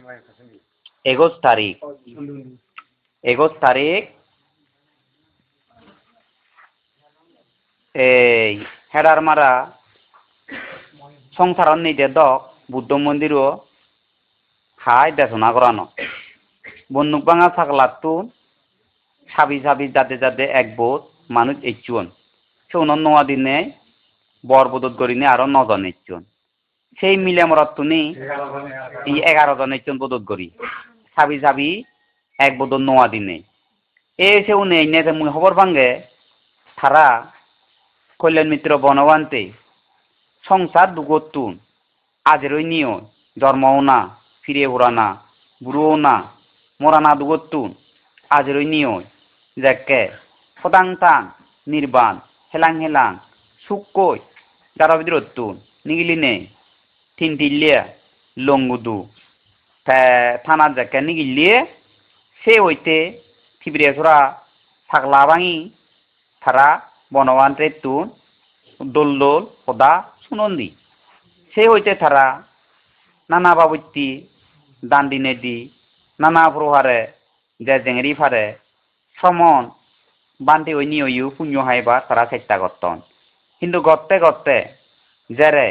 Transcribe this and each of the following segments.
21 তারিখ 21 তারিখ এই হেডার মারা সংসারণ নিতে দক বুদ্ধ মন্দিরও হাই দেশনা করানো বন্নুক বাঙা সাকলাতুন সাবি সাবি যাতে যাতে এক বোধ মানুষ ইচ্ছুন সৌন নোয়া দিনে বরবদত করিনে আরো 9 জন ইচ্ছুন সেই মিলে মরতুনি 11 জন ইচ্ছুন বদত করি সাবি সাবি এক বদত নোয়া দিনে সে উনি নে মুই খবর ভাঙ্গে তারা কল্যাণ মিত্র বনবান্তে সংসার দুগতুন আজেরই নিয় জন্মও না ফিরে ওরানা বুড়োও না মরানা দুগতুন আজেরই নিয় যাকে ফটাং টাং নির্বাণ হেলাং হেলাং সুকই যারা বিদ্রতুন নিগিলিনে তিনটিলিয়া লঙ্গুদু থানা যাকে নিগিলিয়ে সে হইতে ফিব্রিয়াসরা থাকলা ভাঙি তারা বনবান্তে তুন দোল দোল সদা সুনন্দি সে হইতে তারা নানা বাবুতি দান্দিনে দি নানা প্রহারে যে জেঙেরি ফারে সমন বান্তি ওই নিয়ু পুণ্য হাইবা তারা চেষ্টা করতন কিন্তু গত্তে গত্তে জেরে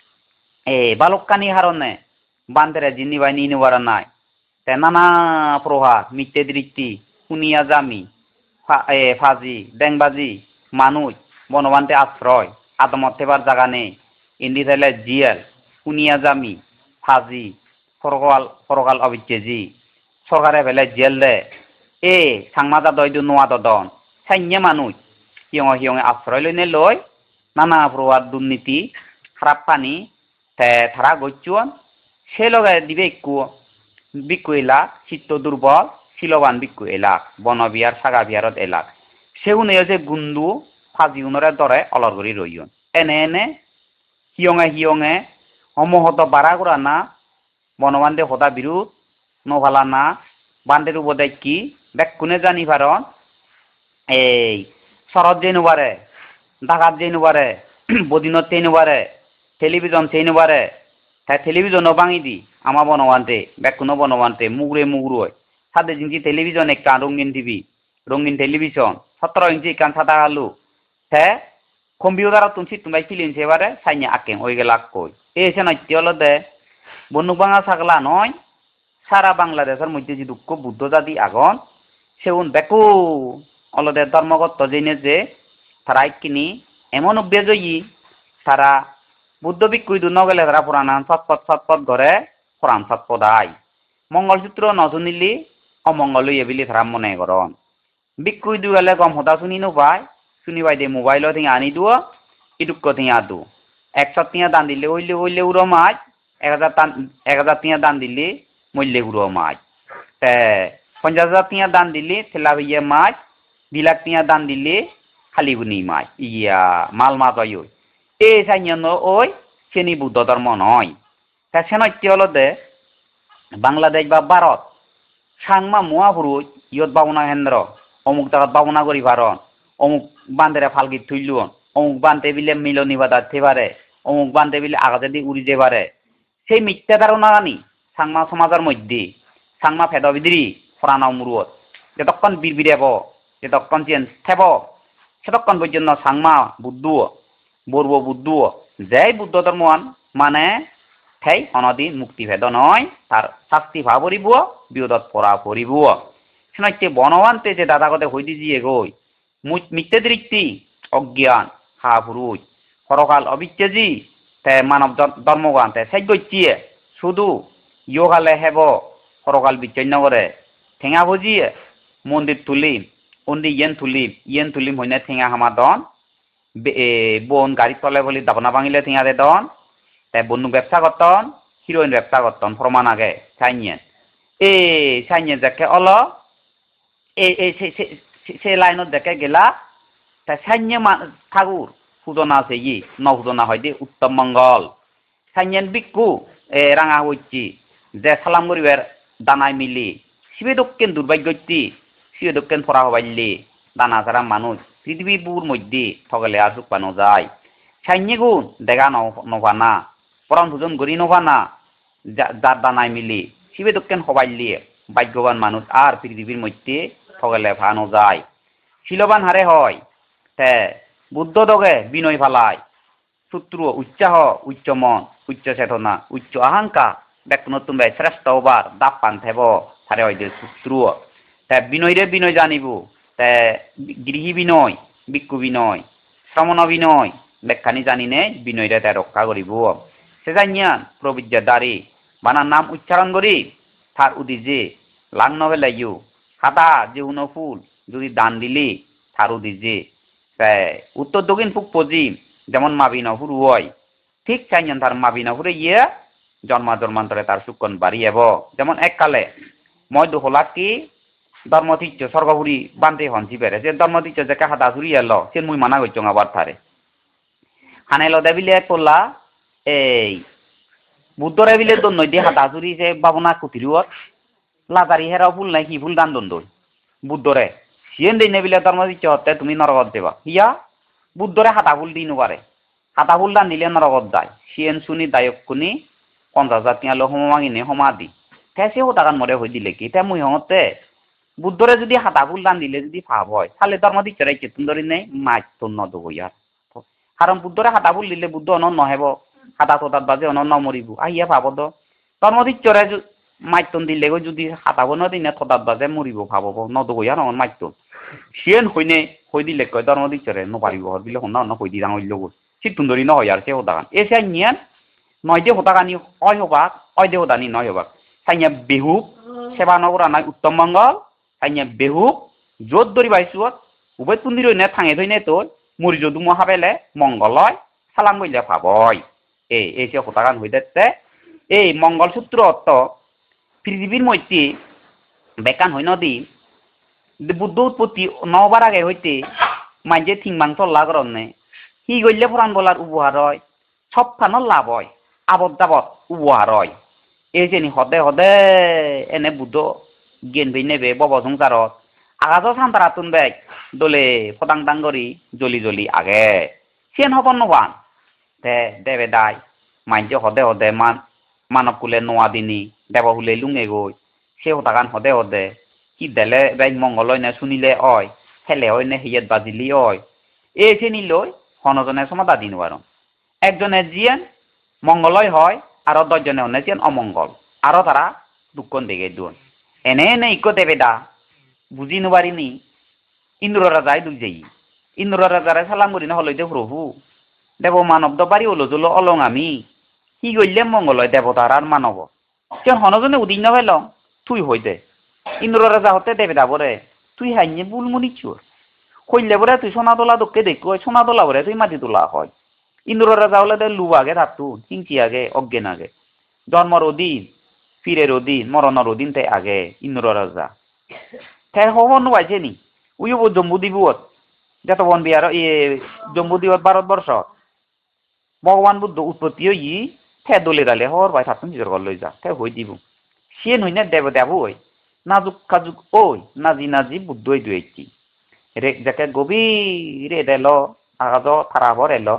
বালকানি হারণে বান্তেরে জিনি বাই নিনুবার নাই তে নানা প্রহার মিথ্যে দৃষ্টি শুনিয়া জামি ফাজি ডেংবাজি মানুষ বনবান্তে আশ্রয় আদমত থেবার জায়গা নেই ইন্দি থাইলে জিয়াল শুনিয়া জামি ফাজি ফরকাল অবিচ্ছেজি সরকারে ফেলে জেল দে সাংমাজা দয়দু নোয়া দদন সাইন্য মানুষ হিয়ঙে হিয়ঙে আশ্রয় লইনে লই নানা প্রহার দুর্নীতি খারাপ পানি তারা গচ্ছুন সে লগে দিবে বিক্ষু এলাক চিত্ত দুর্বল শিলবান বিক্ষু এলাক বনবিহার সাগা বিহারত এলাক সেগুনে যে গুন্দু ফাজি উনরে দরে অলর করি রইন এনে এনে হিয়ঙে হিয়ঙে সমহত বাড়া করা না বনবান্ধে সদা বিরুদ্ধ নভালা না বান্ধের উপদেশ কি বেকুনে জানি পারন শরৎ যে নুবারে ডাকাত যে নুবারে বদিনত যে নুবারে টেলিভিশন সেই নুবারে তাই টেলিভিশনও ভাঙি দি আমার বনবান্তে বেকুনো বনবান্তে মুগরে মুগরুয় সাদে জিনছি টেলিভিশন একটা রঙিন টেলিভিশন 17 ইঞ্চি কান সাদা আলু হ্যাঁ কম্পিউটার তুমছি তুমি ফিলিন সেবারে সাইনে আকেন ওই গেলা কই এসে নয় হলদে বন্যুক বাঙা সাগলা নয় সারা বাংলাদেশের মধ্যে যে দুঃখ বুদ্ধ জাতি আগন সেগুন বেকু অলদে ধর্মগত জেনে যে তারা কিনি এমন অভ্যাসই তারা বুদ্ধ বিক্ষুই দু নগেলে তারা পুরাণ সৎপথ ঘরে পুরাণ সৎপদ আই মঙ্গলসূত্র নশুনিলি অমঙ্গল এবিলি তারা মনে করন বিক্ষুই দু গেলে গম হতা শুনি নোপায় শুনিবাই দে মোবাইল থেকে আনি দুও ইটুক্ক থেকে আদু 100 টিয়া দান দিলে হইলে উড়ো মাছ 1000 টিয়া দান দিলে মূল্যে উড়ো মাছ 50,000 টিয়া দান দিলে থেলা হইয়া মাছ 2 লাখ টিয়া দান দিলে খালি গুনি মাছ ইয়া মাল মাছ হয় সাইন্য ওই শ্রেণী বুদ্ধ ধর্ম নয় তা সেনত্য হল দে বাংলাদেশ বা ভারত সাংমা মুয়াপুরু ইয়ত বাবনা কেন্দ্র অমুক জায়গাত বাবনা করি ভারত অমুক বান্ধেরে ফালগি থুইলুন অমুক বান্ধে বিলে মিলনি বাদার পারে অমুক বান্ধে বিলে আগাতে দিয়ে উড়ি যে পারে সেই মিথ্যা ধারণা জানি সাংমা সমাজের মধ্যে সাংমা ফেদবিদ্রি ফরানাও মুরুত যতক্ষণ বিরবিরেব যতক্ষণ চেন থেব সেতক্ষণ পর্যন্ত সাংমা বুদ্ধ বর্ব বুদ্ধ যেই বুদ্ধ ধর্মান মানে সেই অনদি মুক্তিভেদ নয় তার শাস্তি ভাবরিব বিয়োদত পরা পরিব সেনকে বনবান্তে যে দাদাগতে হইতে দিয়ে গই মিথ্যে দৃষ্টি অজ্ঞান হা পুরুষ পরকাল অবিচ্ছেজি তে মানব ধর্মগান তে সেই গচ্ছিয়ে শুধু ইয়কালে হেব পরকাল বিচ্ছিন্ন করে ঠেঙা বুঝিয়ে মন্দির তুলিম উন্দি ইয়েন তুলিম হইনে ঠেঙা হামা দন বোন গাড়ি তলে বলি দাবনা ভাঙিলে ঠেঙা দে দন তে বনু ব্যবসা করতন হিরোইন ব্যবসা করতন প্রমাণ আগে সাইনিয়ে যাকে অল সে লাইনত দেখে গেলা তা সাইন্য ঠাকুর পূজনা আছে নভূজনা হয় দে উত্তম মঙ্গল সাইন্যেন বিক্ষু রাঙা হইছি যে সালাম করিবার দানায় মিলি শিবে দক্ষিণ দুর্ভাগ্যটি শিবে দক্ষিণ ফরা হবাইলি দানা ছাড়া মানুষ পৃথিবীপুর মধ্যে ঠগলে আর পানো যায় সাইন্য গুণ দেখা নভানা পরম ভোজন গড়ি নভানা যার দানায় মিলি সিবে দক্ষেন হবাইলিয়ে ভাগ্যবান মানুষ আর পৃথিবীর মধ্যে ঠগেলে ফানো যায় শিলবান হারে হয় তে বুদ্ধ দগে বিনয় ফালায় শত্রু উচ্চাহ উচ্চ মন উচ্চ চেতনা উচ্চ আহাঙ্কা ব্যক্তি নতুন ভাই শ্রেষ্ঠ ওবার দাপ পান থেব হারে হয় যে শত্রু তে বিনয়রে বিনয় জানিব তে গৃহী বিনয় ভিক্ষু বিনয় শ্রমণ বিনয় লেখানি জানি নে বিনয়রে তে রক্ষা করিব সে জানিয়ান প্রবিদ্যার দ্বারে বানার নাম উচ্চারণ করি তার উদিজে লাং নবে লাইও হাতা যে উনো ফুল যদি দান দিলি তার উদিজে উত্তর দক্ষিণ পূব পশ্চিম যেমন মাবিনা হুরু হয় ঠিক চাইছেন তার মাবিনা হুরে ইয়ে জন্মান্তরে তার সুকন বাড়ি এব যেমন এককালে মই দোহলাক কি ধর্মতীর্য স্বর্গপুরী বান্ধে হনছি বেড়ে যে ধর্মতীর্য যে হাতা ঝুরি এলো সে মুই মানা করছ আবার থারে হানাইল দেবিলে করলা এই বুদ্ধরে বিলে দন নই দিয়ে হাতা ঝুরি যে বাবনা কুতিরিওর লাজারি হেরাও ফুল নাই কি ফুল দান দন দই বুদ্ধরে সিয়েন দিনে বিলে ধর্মতীর্য হতে তুমি নরকত দেবা হিয়া বুদ্ধরে হাতা ফুল দিন পারে হাতা ফুল দান দিলে নরকত যায় সিয়েন শুনি দায়ক কুনি 50,000 টিয়া লো হমাগিনে হমাদি তেসেও টাকার মরে হই দিলে কি তে মুই হতে বুদ্ধরে যদি হাতা ফুল দান দিলে যদি ভাব হয় তাহলে ধর্মতীর্যরে চেতন ধরি নেই মাছ তো নদ হইয়ার কারণ বুদ্ধরে হাতা ফুল দিলে বুদ্ধ অনন নহব হাতা তোতার বাজে অনন নমরিব আহিয়া ভাবদ ধর্মতীর্যরে মাইতন দিলে যদি হাতাব নদিনে থতার বাজে মরিব ভাবব নদ হইয়ার অন মাইতন সিয়েন হইনে হই দিলে কয় ধর্মতীর্যরে নপারিব হর বিলে হন্না অন্য হই দি দাঙ হইল চিতুন ধরি ন হইয়ার সে হতাগান এসে নিয়ান নয় দে হতাগানি অয় হবাক অয় দে হদানি নয় হবাক সাইয়া বেহুক সেবা নগরা নাই উত্তম মঙ্গল সাইয়া বেহুক যত দরি বাইসুত উভয় তুন্দির নে থাঙে ধইনে তোর মুড়ি যদি মহাবেলে মঙ্গলয় সালাম বইলে ভাবয় এই সে হতাগান হই দেখতে এই মঙ্গলসূত্র অর্থ পৃথিবীর মধ্যে বেকান হই নদী বুদ্ধ উৎপত্তি নবার আগে হইতে মাঝে থিংবাং চল্লা করনে হি গইলে ফরান বলার উপহার হয় সব ফানোর লাভ হয় আবদ যাবত উপহার হয় এই যে হদে হদে এনে বুদ্ধ জ্ঞান বই নেবে বব সংসারত আগাজ সান্তারা তুনবে দলে ফদাং দাং করি জলি জলি আগে সেন হবন নবান দেবে দায় মাঝে হদে হদে মানব কুলে নোয়া দিনি দেব হুলে লুঙে গই সে হতাগান হদে হদে কি দেলে বেগ মঙ্গল হয় না শুনিলে হয় হেলে হয় না হিয়াত বাজিলি হয় এই সে নিলই হনজনে সমাধা দিন বারণ একজনে জিয়েন মঙ্গলয় হয় আর 10 জনে অন্য জিয়েন অমঙ্গল আরো তারা দুঃখন দেখে দুন এনে এনে ইকো দেবে দা বুঝি নবারিনি ইন্দ্র রাজায় দুই যাই ইন্দ্র রাজারে সালাম করি না হলইতে প্রভু দেব মানব দবারি হলো জলো অলং আমি কি গইলে মঙ্গলয় দেবতার আর মানব কেন হনজনে উদিন না হইল তুই হই দে ইন্দ্র রাজা হতে দেবে দা বরে তুই হাইনে বুলমুনি চুর কইলে বরে তুই সোনা তোলা দোকে দেখ সোনা তোলা বরে তুই মাটি তোলা হয় ইন্দ্র রাজা হলে দে লু আগে থাকতু হিংসি আগে অজ্ঞান আগে জন্মর অধীন ফিরের অধীন মরণর অধীন তাই আগে ইন্দ্র রাজা তাই হন পাইছে নি উইব জম্বু দ্বীপত যত বন বিহার জম্বু দ্বীপত ভারতবর্ষ ভগবান বুদ্ধ উৎপত্তি হই ঠে দলে দালে হর ভাই থাকুন নিজের ঘর লই যা ঠে হই দিব সে নই না দেব দেব ওই নাজুক কাজুক ওই নাজি নাজি বুদ্ধ হই দুয়েছি রে যাকে গভীরে দেল আগাজ থারাবর এলো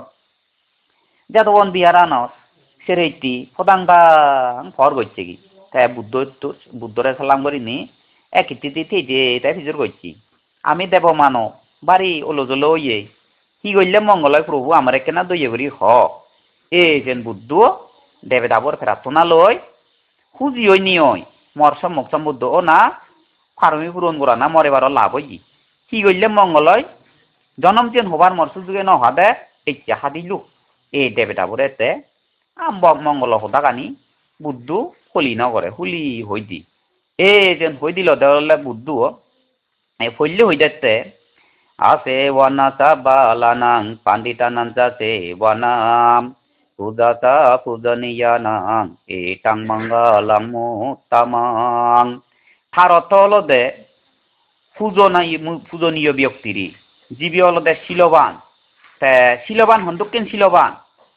যত বন বিহারানত সেরেইটি ফদাং ফর করছে কি তাই বুদ্ধরে সালাম করিনি একটি দিতে যে তাই ফিজর করছি আমি দেব মানো বাড়ি ওলো জলো ইয়ে কি করলে মঙ্গলয় প্রভু আমার কেনা দইয়ে করি হ এ যেন বুদ্ধ দেবে দাবর ফেরাতনা লই খুঁজি ওই নিয়ই মর সম্মুখ বুদ্ধ ও না ফার্মি পূরণ করা না মরে বারো লাভ হই কি করলে মঙ্গলয় জনম চেন হবার মর সুযোগে নহা দে এই হাদিলু এই দেবে দাবরে তে মঙ্গল হতা কানি বুদ্ধ হলি ন করে হুলি হই দি এ যেন হই দিল দেওয়ালে বুদ্ধ ফল্লে হই দেখতে আছে ওয়ানাসা বালানাং পাণ্ডিতানাং যাতে ওয়ানাম পূজাতা পূজনীয়ানাং এটাং মঙ্গলং মুত্তমাং তার অর্থ হলো দে পূজনীয় ব্যক্তিরি জীবী হলো দে শিলবান শিলবান হন দক্ষিণ শিলবান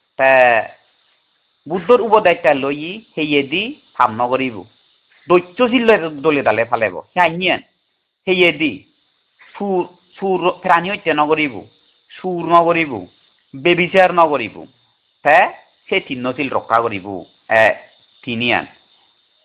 বুদ্ধর উপদেশটা লই হেয়ে দি হাম নগরিব দৈত্য ছিল দলে দালে ফালেব হ্যাঁ হেয়ে দি সুর প্রাণী হচ্ছে নগরিব সুর নগরিব বেবিচার নগরিব সে চিহ্নশীল রক্ষা করিব তিনিয়ান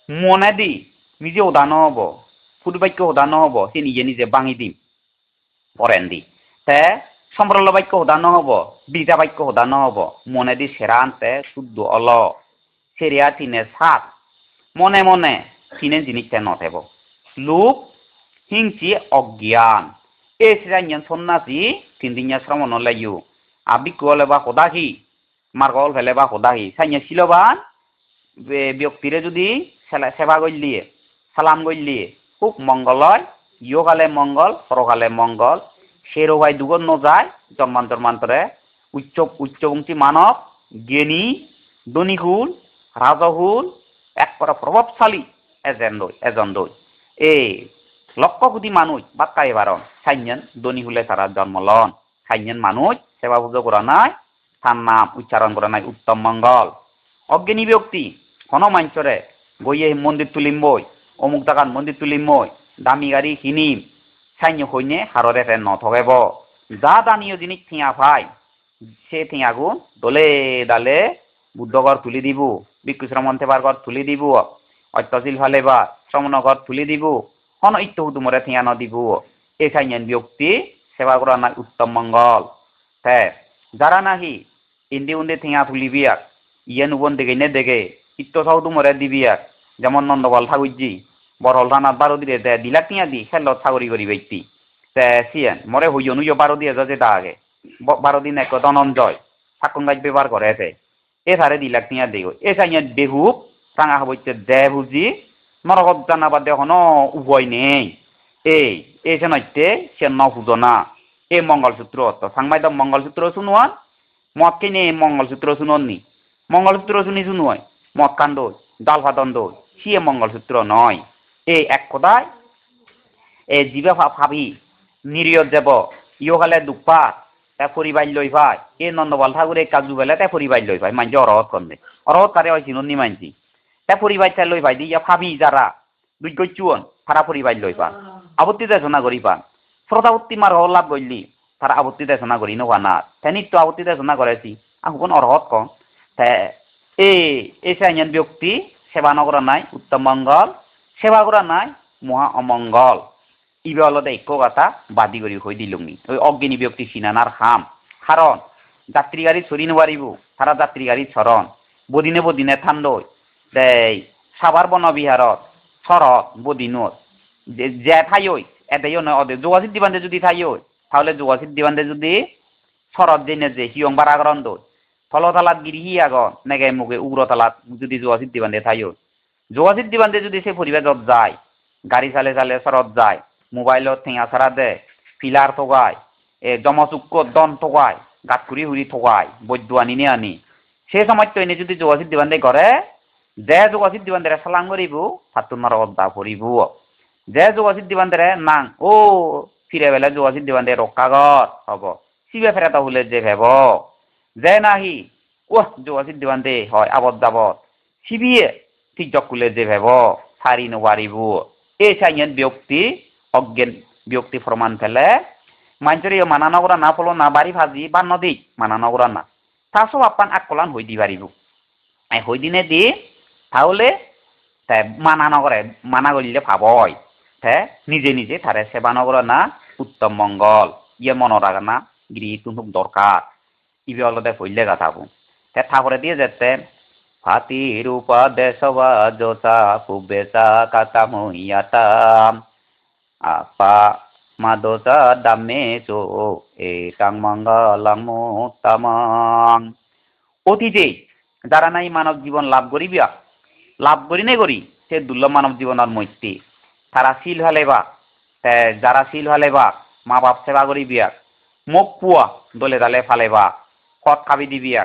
মনে দি নিজে উদানো হব ফুটবাক্য উদানো হব সে নিজে নিজে বাঙি দিম পরেন দি তে সম্প্রল বাক্য উদানো হব বিজা বাক্য উদানো হব মনে দি সেরা আনতে শুদ্ধ অল সেরিয়া তিনে সাত মনে মনে তিনে জিনিসটা নথেব লোভ হিংসি অজ্ঞান এই সিরাইয়ান সন্ন্যাসী তিন দিনিয়া শ্রমণ লাইও আবিক হলে বা কোদাহি মার্গল ফেলে বা কোদাহি সাইয়া শিলবান ব্যক্তিরে যদি সেবা করলিয়ে সালাম করলিয়ে খুব মঙ্গলয় ইয়কালে মঙ্গল পরকালে মঙ্গল সেরোভাই দুগন নজায় জন্মান্তরে উচ্চবংশী মানব জ্ঞানী ধনীকুল রাজহুল এক প্রভাবশালী এজন দই এই লক্ষ কোটি মানুষ বাক্কা এবারন সাইন ধনী হলে তারা জন্ম লন সাইন মানুষ সেবা পুজো করা নাই তার নাম উচ্চারণ করা নাই উত্তম মঙ্গল অজ্ঞানী ব্যক্তি কোন মাঞ্চরে গইয়ে মন্দির তুলিম বই অমুক জায়গার মন্দির তুলিম বই দামি গাড়ি কিনিম সাইন্য হইনে হাররে ফেন নথকেব যা দানীয় জিনিস থিয়া ভাই সে থিয়াগুন দলে দালে বুদ্ধঘর তুলি দিব ভিক্ষু শ্রমণ সেবার ঘর তুলি দিব অত্যশীল ফালে বা শ্রমণ ঘর তুলি দিব হন ইত্য হুতুমরে থিয়া নদিব এই সাইন্য ব্যক্তি সেবা করা নাই উত্তম মঙ্গল হ্যাঁ যারা নাহি ইন্দি উন্দি থিয়া তুলিবিয়াক ইয়ে নুবন দেখে নে দেখে ইত্য সাউতুমরে দিবিয়াক যেমন নন্দগোপাল ঠাকুরজি বরহল থানাত 12 দিলে দিলাক টিয়া দি খেলত ছাগরি করি ব্যক্তি তে সিয়েন মরে হইয় নুইয় 12 দিয়ে যাতে তা আগে 12 দিন এক ধনঞ্জয় ঠাকুর গাছ ব্যবহার করে এতে এ ধারে দিলাক টিয়া দিগ এ চাইয়া বেহুব টাঙা হবইতে দে বুঝি নরকত জানাবাদ দেখো উভয় নেই এই নইতে সে ন হুজনা এই মঙ্গলসূত্র অত সাংবাদিক মঙ্গলসূত্র শুনুয়ান মদ কিনে মঙ্গলসূত্র শুননি মঙ্গলসূত্র শুনি শুনুয় মদ কাণ্ড ডাল ফাদন দই সিয়ে মঙ্গলসূত্র নয় এই এক কথায় এই জীবে ভাবি নিরিয়ত যাব ইয়কালে দুপা তা পরিবার লই ভাই এই নন্দবাল ঠাকুরে কাজু বেলা তা পরিবার লই ভাই মানছে অরহত করলে অরহত কারে হয় চিনি মানছি তা পরিবার তা লই ভাই দিয়া ভাবি যারা দুই গচ্ছুয়ন তারা পরিবার লই পান আপত্তি দেশনা করি পান শ্রোতাবত্তি মার লাভ করলি তারা আপত্তি দেশনা করি নোয়া না তাই নিত্য আপত্তি দেশনা করেছি আমি কোন অরহত কম তা এই সাইন ব্যক্তি সেবা নকরা নাই উত্তম মঙ্গল সেবা করা নাই মহা অমঙ্গল ইবে অলদে এক কথা বাদি করি হই দিলুমনি ওই অজ্ঞানী ব্যক্তি সিনানার হাম কারণ যাত্রী গাড়ি ছড়ি নোৱাৰিব তারা যাত্রী গাড়ি ছরণ বদিনে ঠান্ডই দেই সাবার বনবিহারত শরৎ বদিনত যে ঠাইই এটাইও নয় অদে যোগাসিদ্ধি বান্ধে যদি ঠাইই তাহলে যোগাসিদ্ধি বান্ধে যদি শরৎ জেনে যে হিয়ং বারাগ্রন্দ ফলতালাত গিরিহি আগন নেগে মুখে উগ্রতালাত যদি যোগাসিদ্ধি বান্ধে ঠাইই যোগাসিদ্ধি বান্ধে যদি সে পরিবেশ যায় গাড়ি চালে শরৎ যায় মোবাইলত ঠেঙা ছাড়া দে পিলার ঠগায় জমচুক্ক দন ঠগায় গাঁতকুড়ি হুড়ি ঠগায় বৈদ্য আনি আনি সে সময় তো এনে যদি যোগাসিদ্ধি বান্ধে করে যে যোগাসিদ্ধি বান্ধে সালাং করিব সাতুনার অদ্দা পড়িব যে যোগাসিদ্ধি বান্ধে নাং ও ফিরে বেলা যোগাসিদ্ধি বান্ধে রক্ষাগর হব সিবে ফেরাতা হলে যে ভেব যে নাহি ও যোগাসিদ্ধি বান্ধে হয় আবদ যাবত সিবিয়ে ঠিক জকুলে যে ভেব সারি নবারিব এই সাইন ব্যক্তি অজ্ঞান ব্যক্তি প্রমাণ ফেলে মানুষের মানা নগরা না ফলো না বাড়ি ভাজি বা নদী মানা নগরা না তা সব আপান আকলান হই দি পারিব হই দিনে দি তাহলে মানা নগরে মানা করলে ভাবয় নিজে নিজে তারে সেবা নগরা না উত্তম মঙ্গল ইয়ে মনে রাখা না গিরি তুম দরকার ইবে অলদে হইলে গাথাবো ঠাকুরে দিয়ে যেতে হাতির উপদেশবা জোতা পুবেসা কাতা মহিয়াতাম apa madosa damme so etang manggalang mutamang অতীতে যারা নাই মানব জীবন লাভ করিবিয়া লাভ করি নাই করি সে দুর্লভ মানব জীবনের মধ্যে তারা শিল হলে বা যারা শিল হলে বা মা বাপ সেবা করিবিয়া মুখ পুয়া দলে দালে ফালে বা কট খাবি দিবিয়া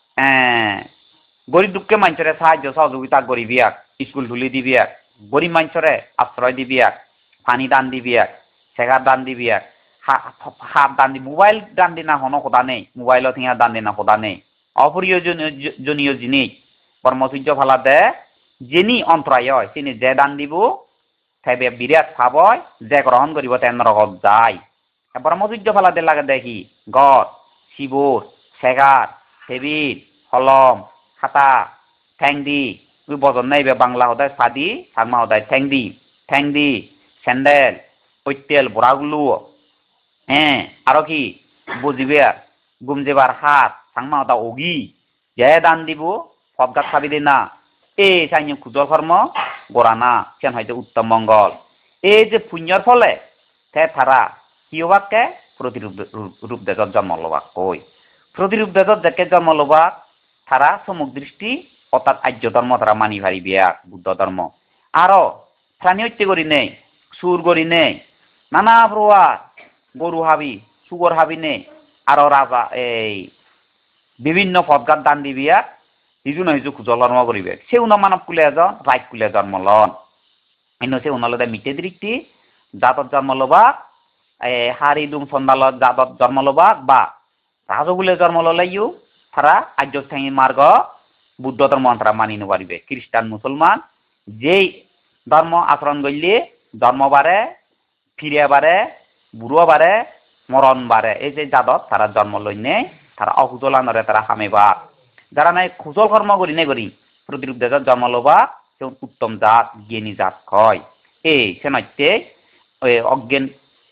গরিব দুঃখে মানুষের সাহায্য সহযোগিতা করিবিয়া স্কুল তুলি দিবিয়া গরিব মানুষের আশ্রয় দিবিয়া পানি দান দিবিয়া শেখার দান দিবিয়া হাত দান দি মোবাইল দান দি না হন কথা নেই মোবাইলত হিয়া দান দি না কথা নেই অপ্রয়োজনীয় জিনিস কর্মসূর্য ফালা দে যিনি অন্তরায় হয় তিনি যে দান দিব সেবে বিরাট খাবয় যে গ্রহণ করিব তেন রকম যায় কর্মসূর্য ফালা দে লাগে দেখি গড় শিবর শেখার টেবিল কলম খাতা ঠেং দি ওই বজন নাইবে বাংলা হদায় সাদি সাংমা হদায় ঠ্যাংদি স্যান্ডেল ঐতেল বড়াগুলো হ্যাঁ আরো কি বুঝিবে গুমজেবার হাত সাংমা হদা ওগি যে দান দিব ফদগাত খাবি দে না এই সাইনি খুজল কর্ম গড়ানা সেন হয়তো উত্তম মঙ্গল এই যে পুণ্যর ফলে তে তারা কি হবাকে প্রতিরূপ রূপ দেজত জন্ম লবাক কই প্রতিরূপ দেজত দেখে জন্ম লবাক তারা সমুখ দৃষ্টি অর্থাৎ আর্য ধর্ম তারা মানি ভারি বিয়া বুদ্ধ ধর্ম আরো প্রাণী হত্যা করি নেই সুর করি নেই নানা প্রকার গরু হাবি সুগর হাবি নেই আরো রাজা এই বিভিন্ন পদগাত দান দিবিয়া হিজু না হিজু খুজল ধর্ম করিবে সে উন মানব কুলে এজন রাইট কুলে জন্ম লন ইন্ন সে উনলদে মিটে দৃষ্টি জাতত জন্ম লবাক হারি দুম সন্দালত জাতত জন্ম লবাক বা রাজগুলে জন্ম ললাইও তারা আর্য শ্রেণী মার্গ বুদ্ধ ধর্ম তারা মানি নপারিবে খ্রিস্টান মুসলমান যেই ধর্ম আচরণ করলে জন্ম বাড়ে ফিরে বাড়ে বুড়ো বাড়ে মরণ বাড়ে এই যে জাতত তারা জন্ম লইনে তারা অকুজলানরে তারা হামেবা যারা নাই খুজল কর্ম করি নাই করি প্রতিরূপ দেজত জন্ম লবা সে উত্তম জাত জ্ঞানী জাত কয় এই সে নইতে অজ্ঞান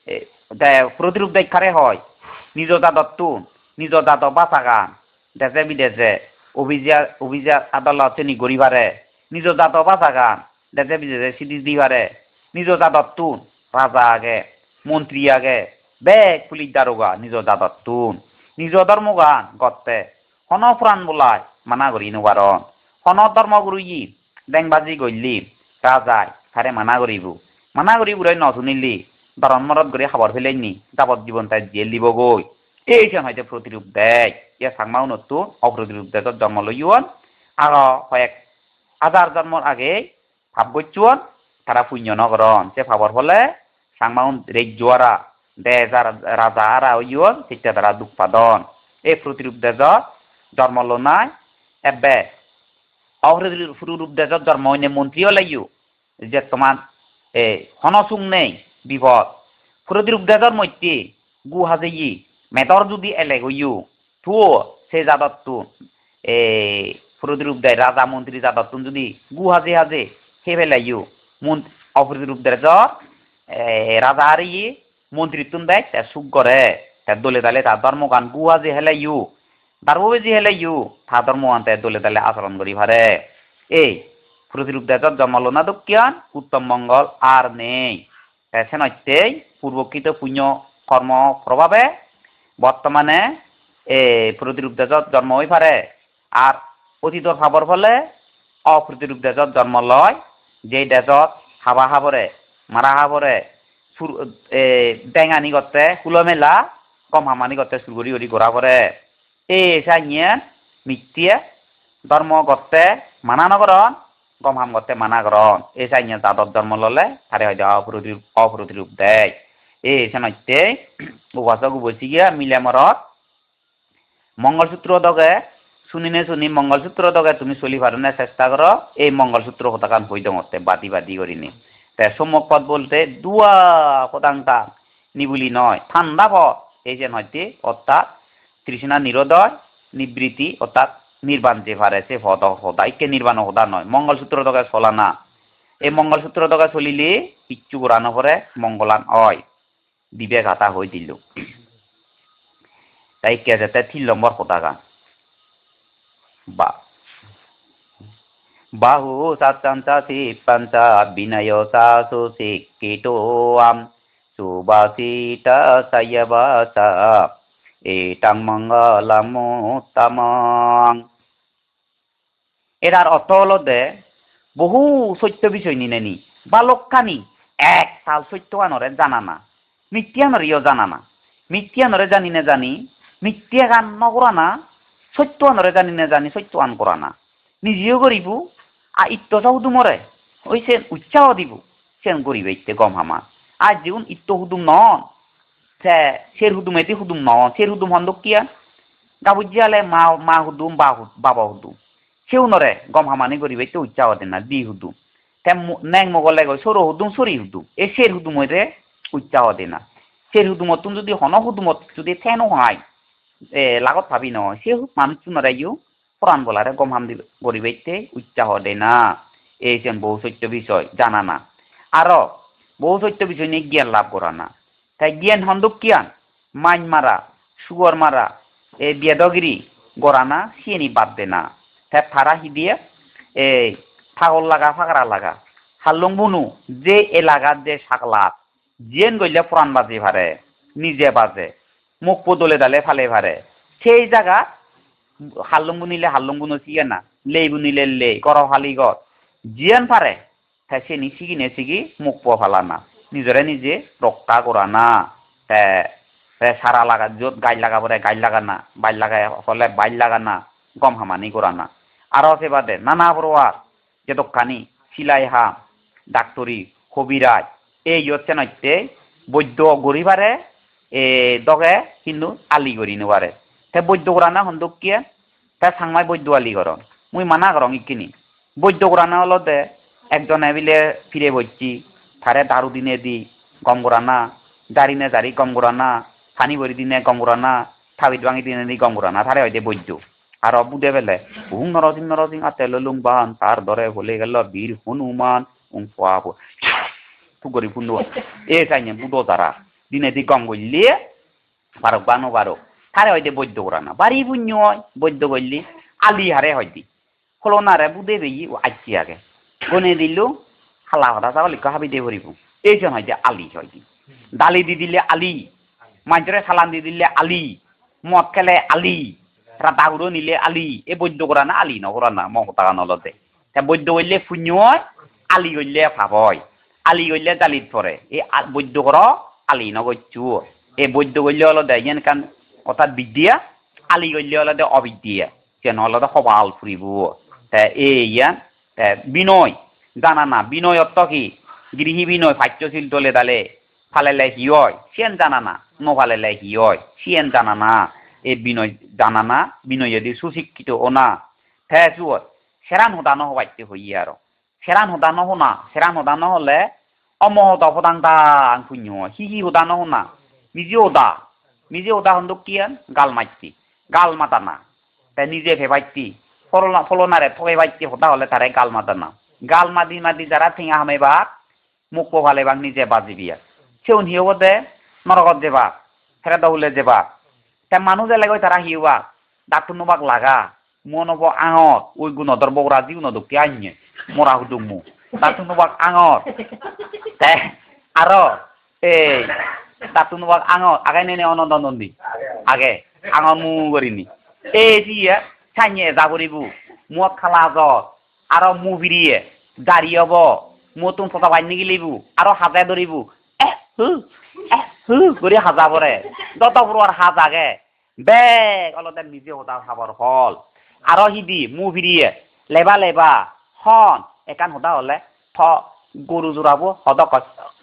প্রতিরূপ দেখারে হয় নিজ জাতত নিজ জাত বাঁচাগান দেশে বিদেশে অভিজাত আদালত শ্রেণী গরিবারে নিজ জাত বাঁচাগান দেশে বিদেশে সিদ্ধি দিবারে নিজ জাতত রাজা আগে মন্ত্রী আগে বেগ পুলিশ দারোগা নিজ জাতত নিজ ধর্মগান গত্তে হন প্রাণ বোলাই মানা করি নবারণ হন ধর্মগুরু ই ডেংবাজি গইলি রাজাই তারে মানা করিবুরাই নশুনিলি ধরন মরত করে খাবার ফেলেননি যাবত জীবন তাই জেল দিব গই এই হয়তো প্রতিরূপ দেয় ইয়া সাংমাও নতুন অপ্রতিরূপ দেশত জন্ম লইয়ন আর কয়েক হাজার জন্মর আগে ভাব গচ্ছুন তারা পুণ্য নগরণ সে ভাবর ফলে সাংমাও রেজুয়ারা দেশ রাজা আরা ইয়ন সেটা তারা দুঃখ পাদন এই প্রতিরূপ দেশত জন্ম নাই এবে অপ্রতিরূপ দেশত জন্ম হইনে মন্ত্রীও লাইও যে তোমার হনসুং নেই বিপদ প্রতিরূপ দেশর মধ্যে গু হাজেই মেটর যদি এলে গইও তো সে জাদতু প্রতিরূপ দেয় রাজা মন্ত্রী জাদতু যদি গু হাজে সে ফেলাইও অপ্রতিরূপ দেশর রাজা আর মন্ত্রী তুন দেয় তা সুখ করে তার দলে দালে তার ধর্মগান গু হাজে হেলাইও দারবে যে হেলাইও তা ধর্ম আনতে দলে দালে আচরণ করি ভারে এই প্রতিরূপ দেশত জন্মালো না দক্ষিণ উত্তম মঙ্গল আর নেই সে নইতেই পূর্বকৃত পুণ্য কর্ম প্রভাবে বর্তমানে প্রতিরূপ দেশত জন্ম হই পারে আর অতীতর ভাবর ফলে অপ্রতিরূপ দেশত জন্ম লয় যে দেশত হাবা হাবরে মারা হাবরে ডেঙানি করতে কুলমেলা কম হামানি করতে সুরগরি গড়ি ঘোরা করে এই সাইয়ে মিথ্যে ধর্ম করতে মানা নগরণ গম হাম করতে মানা করণ এই সাইয়ে জাতত জন্ম ললে তারে হয়তো অপ্রতিরূপ দেয় এই সাইতে উপাসক বসি গিয়া মিলে মরত মঙ্গলসূত্র দগে শুনি মঙ্গলসূত্র দগে তুমি চলি পারনে চেষ্টা করো এই মঙ্গলসূত্র হতাকান হই দমতে বাদি করিনি তে সম্মুখ পথ বলতে দুয়া পদাংটা নিবুলি নয় ঠান্ডা পথ এই যে নয়টি অর্থাৎ তৃষ্ণা নিরোধয় নিবৃত্তি অর্থাৎ নির্বাণ যে পারে সে হদাইকে নির্বাণ হদা নয় মঙ্গলসূত্র দগে চলা না এই মঙ্গলসূত্র দগে চলিলে কিচ্ছু গোড়ানো করে মঙ্গলান হয় বিবেক হাতা হয়ে দিল তাই কে যেতে 3 নম্বর পতাকা বা বাহু সাচাঞ্চা শিপাঞ্চা বিনয় সাসু শিক্ষিতোয়াম সুবাসিতা সায়বাসা এটাং মঙ্গলামুত্তমং এটার অর্থ হলো যে বহু সত্য বিষয় নিনেনি বালকখানি এক সাল সত্য আনরে জানা না মিথ্যানরিও জানা না মিথ্যানরে জানি না জানি মিথ্যা গান নকরা না সত্য আনরে জানি না জানি সত্য আন করা না নিজেও করিব আর ইত্য চাহুদু মরে ওই সে উৎসাহ দিব সেন করিবে ইত্তে গম হামা আর যেমন ইত্য হুদুম নন সের হুদুম এটি হুদুম নন সের হুদুম হন দক্ষিয়া গাবুজিয়ালে মা হুদুম বাবা হুদুম সেও নরে গম হামানি করিবে ইত্তে উৎসাহ দেন না দি হুদুম তে নেং মগলে গই সর হুদুম সরি হুদুম এ সের হুদুম হইতে উৎসাহ দে না সের হুদুমত তুমি যদি হন হুদুমত যদি থেনো হয় লাগত ভাবি নহয় সে মানুষ নরাইও পুরাণ বলারে গম হাম গরিবাইতে উচ্চাহ দে না এই যেন বহু সত্য বিষয় জানা না আরো বহু সত্য বিষয় নিয়ে জ্ঞান লাভ করা না তাই জ্ঞান হন্দক কিয়ান মাইন মারা সুগর মারা এই বেদগিরি গড়া না সিয়েনি বাদ দে না তাই ফারা হিদিয়ে এই ছাগল লাগা ফাগড়া লাগা হাল্লং বুনু যে এলাকার যে সাকলাত জেন গইলে পুরাণ বাজি ভারে নিজে বাজে মুখ পদলে দালে ফালে ভারে সেই জায়গা হাল্লং বুনিলে হাল্লং বুনো সিয়ে না লেই বুনিলে লে কর ফালি গর জিয়ান পারে তাই সে নিশিগি নেশিগি মুখ প ফালা না নিজরে নিজে রক্ষা করা না সারা লাগা যত গাই লাগা পরে গাই লাগা না বাইল লাগায় হলে বাইল লাগা না গম হামানি করা না আরো সে বাদে নানা প্রকার যে দোকানি সিলাই হাম ডাক্তরি কবিরাজ এই হচ্ছে নইতে বৈদ্য গরিবারে এ দগে কিন্তু আলি গড়ি নেবারে তে বৈদ্য করা না হন্দক কিয়ে তে সাংমাই বৈদ্য আলি করন মুই মানা করং ইকিনি বৈদ্য করা না হলো দে একজনে বিলে ফিরে বইছি তারে দারু দিনে দি গম করা না দাঁড়িনে দাঁড়ি গম করা না ফানি বরি দিনে গম করা না থাবিত ভাঙি দিনে দি গম করা না তারে হয়তো বৈদ্য আর বুধে বেলে হুং নরসিং আতে ললুং বান তার ধরে বলে গেল বীর হনুমান উং পাবো তুগরি পুন্ডু এ চাইনে বুধো তারা দিনে দি গম গইলে বারক বানো বারক তারে হয়তো বৈদ্য করা না বাড়ি পুণ্য হয় বৈদ্য করলি আলি হারে হয়তি খোলনারে বুধে বেই আইছি আগে গনে দিলু খালা কথা চাওয়া লিখা হাবি দিয়ে ভরিব এইজন হয়তো আলি হয়তি ডালি দি দিলে আলি মাঞ্চরে সালান দি দিলে আলি মদ খেলে আলি রাতাগুড়ো নিলে আলি এ বৈদ্য করা না আলি নকরা না মহতা নলতে বৈদ্য করলে পুণ্য হয় আলি করলে ভাব হয় আলি করলে ডালিত পরে এই বৈদ্য কর আলি নগচ্ছু এই বৈদ্য করলে হলো দেয় যেন কান অর্থাৎ বিদ্যা আলি করলে হলো দে অবিদ্যা যেন হলো সবাল ফুরিব ইয়ান বিনয় জানা না বিনয় অর্থ কি গৃহী বিনয় ফাইত্যশীল দলে দালে ফালেলে হি হয় সিয়েন জানা না নফালেলে হি হয় সিয়েন জানা না এই বিনয় জানা না বিনয় যদি সুশিক্ষিত ও না ফেসুয় সেরান হদানো হবাইতে হইয়ে আর সেরান হদানো হনা সেরান হদানো হলে অমহত হদাং দাং পুণ্য হি হদানো হনা নিজে হদা হন্দক কিয়ান গাল মাইতি গাল মাতা না তাই নিজে ফেবাইতি ফলনারে ঠকে বাইতি হতা হলে তারে গাল মাতা না গাল মাদি মাদি যারা থিঙা হামেবা মুখ পোহালে বাং নিজে বাজিবিয়া সেউন হিও দে নরকত যেবা ফেরা দৌলে যেবা তে মানুষ এলাকায় তারা হিওয়া ডাক্তার নবাক লাগা মনব আঙত ওই গুণদর বগরা জিউ নদুকি আইনে মরা হুদুমু ডাক্তার নবাক আঙত তে আরো এই ডাক্তার নবাক আঙত আগে নেনে অনন্দ নন্দী আগে আঙত মু করিনি এই জিয়া চাইনে যাবরিবু মদ খালা যত আরো মু ফিরিয়ে দাঁড়িয়ে হব মতুন ফটা বাইনি গিলিবু আরো হাজায় ধরিবু করে হাজা পরে যত বড় হাজাগে বেগ অলতে নিজে হতা খাবার ফল আরো হিদি মু ফিরিয়ে লেবা লেবা হন একান হতা হলে থ গরু জোড়াবো হদক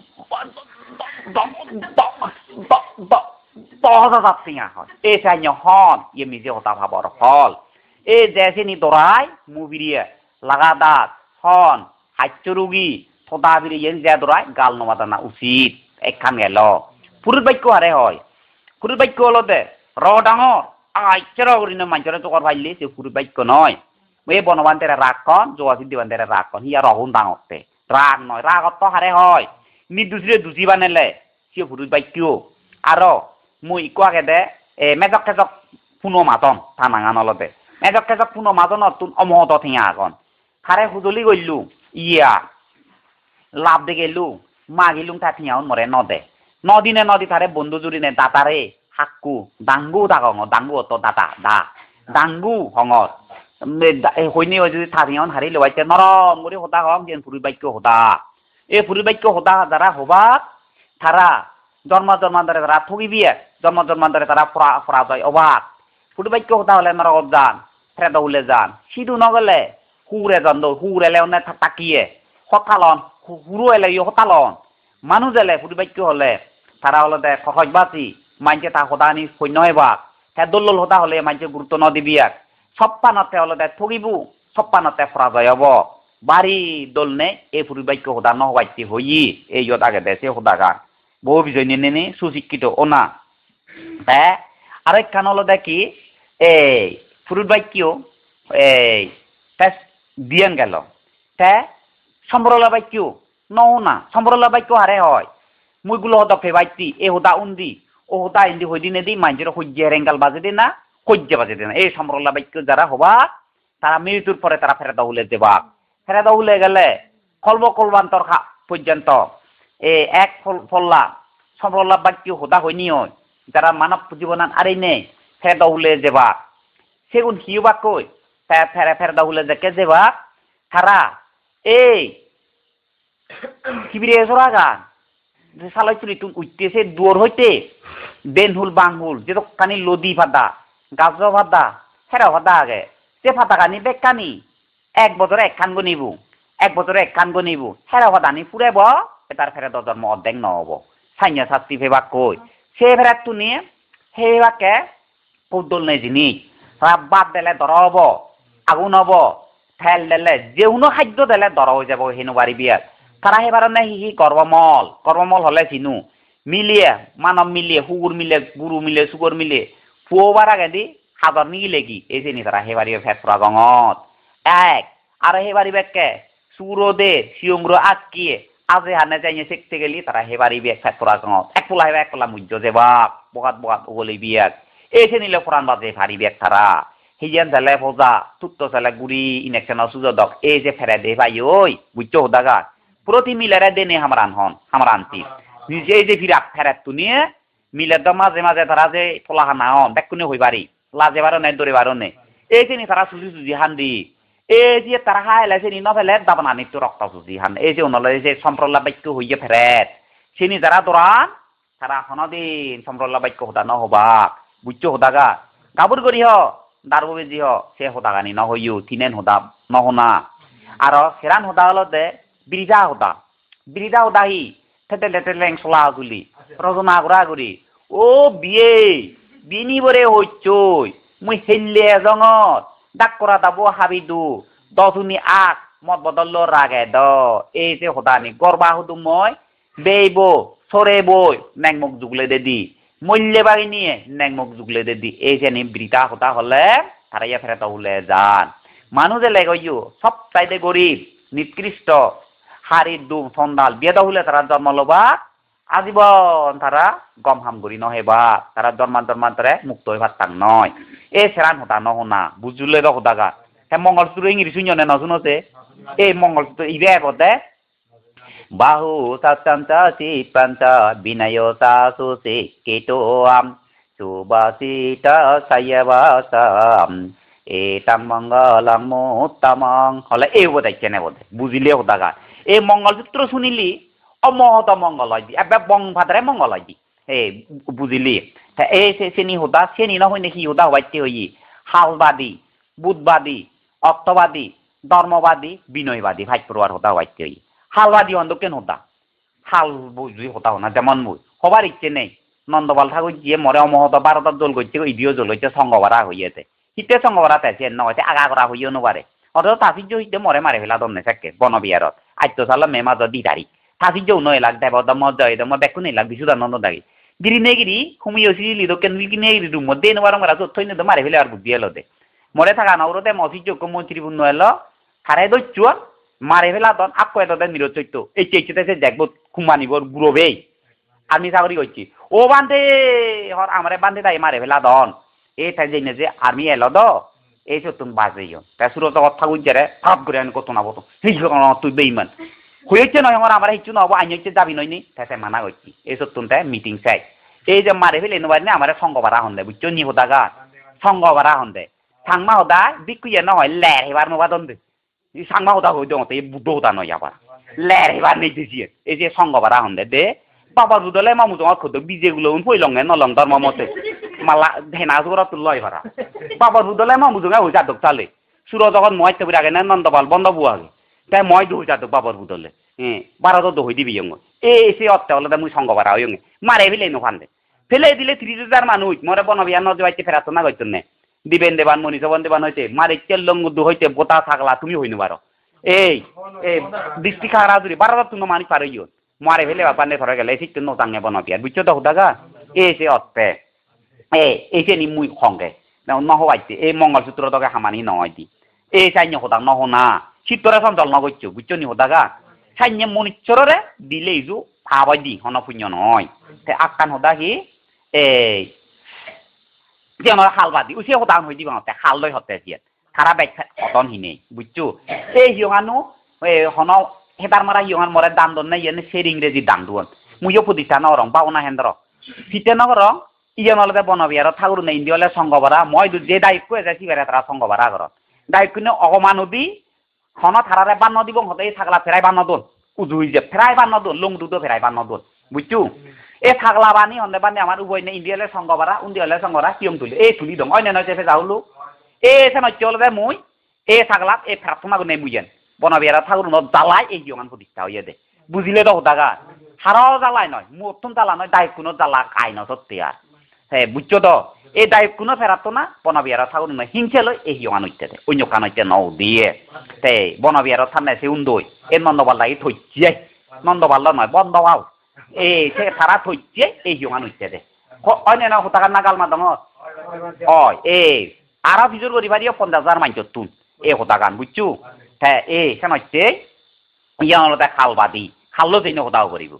সিঙা হয় এই চাই হন ইয়ে নিজে হতা খাবার ফল এই জেসিনি দরাই মু ফিরিয়ে লাগা দাঁত হন হাইচ্য রুগী থদা ফিরিয়ে যে দরাই গাল নমাতা না উচিত একখান গেল পুরুত বাক্য হারে হয় পুরুত বাক্য হলতে র ডাঙর আইচ্ছার অগরিন মানুষের চকর ফাইলি সে পুরুত বাক্য নয় এই বনবান তেরা রাগ কন জোয়া সিদ্ধিবান তেরা রাগ কন হিয়া রহুন ডাঙরতে রাগ নয় রাগ অত হারে হয় নির্দোষীরে দোষী বানালে সে পুরুত বাক্য আর মুই ইকো আগে দে মেজক টেজক পুনো মাতন থানাঙান অলতে মেজক টেজক পুনো মাতন তুন অমহত থিয়া আগন হারে হুজলি গইলু ইয়া লাভ দে গেলু মা গিলুং তা থিয়াউন মরে নদে নদিনে নদী তারে বন্ধু জুড়িনে দাতারে হাক্কু দাঙ্গু দাগং দাঙ্গু অত দাতা দা দাঙ্গু হঙত হইনি যদি থারিয়ন হারি লওয়াইতে নরম করে হতা হং যেন পুরুষ বাক্য হতা এই পুরুষ বাক্য হতা যারা হবা তারা জন্ম জন্মান্তরে তারা ঠগিবিয়ে জন্ম জন্মান্তরে তারা ফরা যায় অবাক পুরুষ বাক্য হতা হলে নরকত যান ফেরে দৌলে যান সিধু নগলে হুরে জন হুরে লেওনে তাকিয়ে হতালন হুরু এলে হতালন মানুষ এলে পুরুষ বাক্য হলে তারা হলে দে সহজবাসী মানছে তা হতা নি সৈন্য এবাক হ্যাঁ দোল্ল হতা হলে মানছে গুরুত্ব নদিবিয়াক সপ্পানতে হলে দে ঠগিবু সপ্পানতে ফরা যায় হব বাড়ি দোলনে এই পুরুষ বাক্য হতা নহবাইতে হই এই যত আগে দেশে হতা গান বহু বিষয় নিয়ে সুশিক্ষিত ওনা হ্যাঁ আরেকখান হলো দেখি এই পুরুষ বাক্য এই তে দিয়েন গেল তে সম্বরলা বাক্য নও না সম্বরলা বাক্য হারে হয় মুইগুলো হদকে বাইতি এ হুদা উন্দি ও হুদা ইন্দি হইদিনে দি মাইজের হজ্জে রেঙ্গাল বাজে দি না হজ্জে বাজে দি না এই সম্বরলা বাক্য যারা হবা তারা মৃত্যুর পরে তারা ফেরত উলে দেবা ফেরত উলে গেলে কলব কলবান্তর পর্যন্ত এ এক ফল্লা সম্বরলা বাক্য হুদা হইনি হয় যারা মানব জীবনান আরে নেই ফেরত উলে দেবা সেগুন হিউবা কই ফেরত উলে দেখে দেবা তারা এই কিবিরে জোরাগান সালাই চুরি তুন উঠতেছে দুয়ার হইতে বেনহুল বাংহুল যে কানি লদি ফাদা গাছ ফাদা হেরা ফাদা আগে যে ফাদা কানি বেগ কানি এক বছরে এক খান গনিবু এক বছরে এক খান গনিবু হেরা ফাদানি ফুরাইব তার ফেরে জন্ম অর্ধেক নহব সাইন্য শাস্তি ফেবাক কই সে ফেরাত তুনি সেইবাকে পুদল নেই জিনিস বাদ দিলে দর হব আগুন হব ঠেল দিলে যেউনো খাদ্য দিলে দর হয়ে যাব হেনু বাড়ি বিয়াত তারা সেবারে হি কর্মমল হলে চিনু মিলিয়ে মানব মিলিয়ে সুগুর মিলে গুরু মিলে সুগর মিলে পুয়ার আগে দি হাজার নিগিলে কি এই চিনি তারা সেবারি ফেসরা গঙত এক আর সেবারি বেগকে সুরো দে সিয়ংর আটকিয়ে আজে হানে যাইয়ে শিখতে গেলি তারা সেবারি বেগ ফেসরা গঙত এক পোলা মুজ্জ যেবাক বগাত ওগলি বিয়াক এই চিনিলে কোরআন বাজে ভারি বেগ তারা হিজান জালে ফজা তুত্ত জালে গুড়ি ইনেকশন সুযোগ এই যে ফেরে দে ভাই ওই বুঝছো হোদাগা প্রতি মিলারে দেনে আমার আনতি নিজে যে ফিরাক ফেরাত তুনিয়ে মিলের তো মাঝে মাঝে তারা যে ফলাহানা হন বেকুনি হইবারি লাজে বারো নেই দৌড়ে বারো নেই এই যে তারা সুজি হান্দি এই যে তারা হাইলাইছে নি নফেলে দাবনা নিত্য রক্ত সুজি হান এই যে অনলে যে সম্প্রল্লা বাক্য হইয়ে ফেরেত সিনি যারা দৌড়ান তারা হনদিন সম্প্রল্লা বাক্য হোদা নহবাক বুঝছো হোদাগা গাবুর গরি হ দারবো বেজি হ সে হোদাগানি নহইও তিনেন হোদা নহনা আর সেরান হোদা হলো দে বিরিদা হোদা হি লেং চলা গুলি রজনা গুড়া গুড়ি ও বিনি বরে হইচই মুই হেললে জঙত ডাক করা দাবো হাবিদু দশুনি আক মত বদল রাগে দ এই যে হোদানি গরবা হুদু মই বেইব সরে বই নেং মুখ জুগলে দে দি মল্লে বাগি নিয়ে নেং মুখ জুগলে দে দি এই যে নি বিরিদা হোদা হলে তারাইয়া ফেরত উলে যান মানুষ যে লেগইও সব চাইতে গরিব নিকৃষ্ট হারির দুম সন্দাল বিয়েদা হলে তারা জন্ম লবা আজীবন তারা গম হাম করি নহেবা তারা জন্মান্তরে মুক্ত হইবার তাং নয় এ সেরান হতা নহনা বুঝলে দ হতাগা হ্যাঁ মঙ্গলসূত্র ইংরেজি শুনিও না শুনোতে এই মঙ্গলসূত্র ইবে বদে বাহু সাচান্তা চিপান্তা বিনয় সাসুসে কেটোয়াম সুবাসিতা সায়বাসাম এটাং মঙ্গলং মুত্তমং হলে এই বোধ কেনে বোধ বুঝিলে হতাগা এই মঙ্গলসূত্র শুনিলি অমহত মঙ্গল হয় দি এবার বং ভাদ্রে মঙ্গল হয় দি এই বুঝিলি এই শ্রেণী হোদা শ্রেণী নহয় নাকি হোদা হবাইতে হই হালবাদী বুধবাদী অর্থবাদী ধর্মবাদী বিনয়বাদী ভাই পড়ুয়ার হোদা হবাইতে হই হালবাদী অন্ধ কেন হোদা হাল বুঝি হোদা হনা যেমন মুই হবার ইচ্ছে নেই নন্দবাল ঠাকুর গিয়ে মরে অমহত বারোটার জল করছে ইডিও জল হইতে সঙ্গবারা হইয়াতে হিতে সঙ্গবারা তেছে নয় আগা করা হইও নবারে অথচ তাফিজ হইতে মরে মারে ফেলা দমনে থাকে বনবিহারত আদ্য সাল মে মাঝ দি তারিখ তাফিজ নয় লাগ দেব দম জয় দম বেকু নেই লাগ বিশুদানন্দ দাগি গিরি নেগিরি হুমিও সিলি দোকেন বিকি নেগিরি রুম মধ্যে নবারং রাজ থইনে তো মারে ফেলে আর বুদ্ধি এলো দে মরে থাকা নরতে মসি যোগ্য মন্ত্রী বুন্ন এলো হারে দৈচুয়া মারে ফেলা দন আক কয় দতে নিরজ চৈত্য এই চেইচতে দেখবো কুমানিবর গুরবেই আমি চাকরি করছি ও বান্ধে হর আমারে বান্ধে তাই মারে ফেলা দন এই তাই জেনে যে আর্মি এলো দ এই চতুন বাজেইও তা সুরত কথা গুজারে হাত করে আনি কত না বতো সেই তুই বেইমান হয়েছে নয় আমার হিচু নহব আইন হচ্ছে যাবি নয়নি তাতে মানা করছি এই চতুনটা মিটিং চাই এই যে মারে ফেলে নেবার নে আমার সঙ্গ ভাড়া হন দে বুঝছো নি হোদা গা সঙ্গ ভাড়া হন দে সাংমা হোদা বিকুইয়া নহয় লের হেবার নবা দন দে সাংমা হোদা হই দতে এই বুদ্ধ হোদা নয় আবার লের হেবার নেই দিছি এই যে সঙ্গ ভাড়া হন দে বাবার বুদলে মামু জমা খোদ বিজেগুলো ফইলঙ্গে নলং ধর্ম মতে মালা ধেনা জোরা তো লয় ভাড়া বাবার বুদলে মামু জমা হই যাদক চালে সুর যখন মই তেবুর আগে না নন্দপাল বন্ধ বুয়াগে তাই মই দই যাদক বাবার বুদলে বারো দই দিবি এই সে অর্থে হলে মুই সঙ্গ ভাড়া হই মারে ফেলে নোখান দে ফেলে দিলে 30,000 মানুষ মরে বনবিয়া নজবাইতে ফেরাত না গইতো নে দিবেন দেবান মনীষবন দেবান হইতে মারে তেলঙ্গুদ্দু হইতে বোতা থাকলা তুমি হইনো পারো এই ডিস্ট্রিক্ট হারাজুরি 12,000 তুমি মানুষ পার হইও মারে ফেলে বাপানে ধরে গেলে ঠিক তো নতাঙ্গে বনবিয়া বুঝছো তো হুদাগা এই সে অর্থে এই সে নি মুই খঙ্গে নহবাইতে এই মঙ্গলসূত্র তোকে হামানি নয় দি e sanya hodang no hona sitora sondol no gochu bucho ni hodaga sanya monitorore dile izu phabadi hono punyo noy te akan hodagi e যেমন হালবাদি উসে হতান হই দিবা তে হালদই হতে জিয়ে সারা বেক হতন হিনে বুঝছো এই হিয়ানো এ হন হেদার মারা হিয়ান মরে দান দন নাই এনে সের ইংরেজি দান দুন মুইও প্রতিষ্ঠান রং বাউনা হেন্দ্র ফিতে নগর ইয়া নলতে বনবিয়ার ঠাকুর নাই ইন্দিয়লে সঙ্গবরা মই যে দায়িত্ব এসে বেড়ে তারা সঙ্গবরা ঘর দায়িত্ব অগমানদি হন থারারে বান্ন দিব হতে থাকলা ফেরাই বান্ন দন উজুই যে ফেরাই বান্ন দন লং দুটো ফেরাই বান্ন দন বুঝছো এ থাকলা বানি হন্দে বানি আমার উভয় নে ইন্ডিয়ালে সঙ্গবরা উন্দিয়লে সঙ্গরা কিয়ম তুলি এই তুলি দং অন্য নয় চেপে যাওলু এ সে নয় চলবে মুই এ থাকলা এ ফেরাতমা গুনে মুইয়েন বনবিয়ার ঠাকুর ন জ্বালাই এই হিয়মান প্রতিষ্ঠা হইয়ে দে বুঝিলে তো হতাগা হারাও জ্বালাই নয় মতন জ্বালা নয় দায়িত্ব কোনো জ্বালা খাই ন সত্যি আর হ্যাঁ বুঝছো তো এই দায়িত্ব কোনো ফেরাতো না বনবিয়ার ঠাকুর নয় হিংসে লই এই হিয়মান হইতে দে অন্য কান হইতে নও দিয়ে তে বনবিয়ার থানে সে উন্দই এ নন্দবাল লাগি থইছিয়ে নন্দবাল নয় বন্ধবাও এ সে তারা থইছে এই হিয়মান হইতে দে অন্য না হতাগার নাগাল মা দङ অ এ আরা ফিজুর করি বাড়িও 50,000 মাইন তুন এ হতাগান বুঝছো হ্যাঁ এ কেন হচ্ছে ইয়ানলতে খালবাদী খাললো যেন হতাও করিব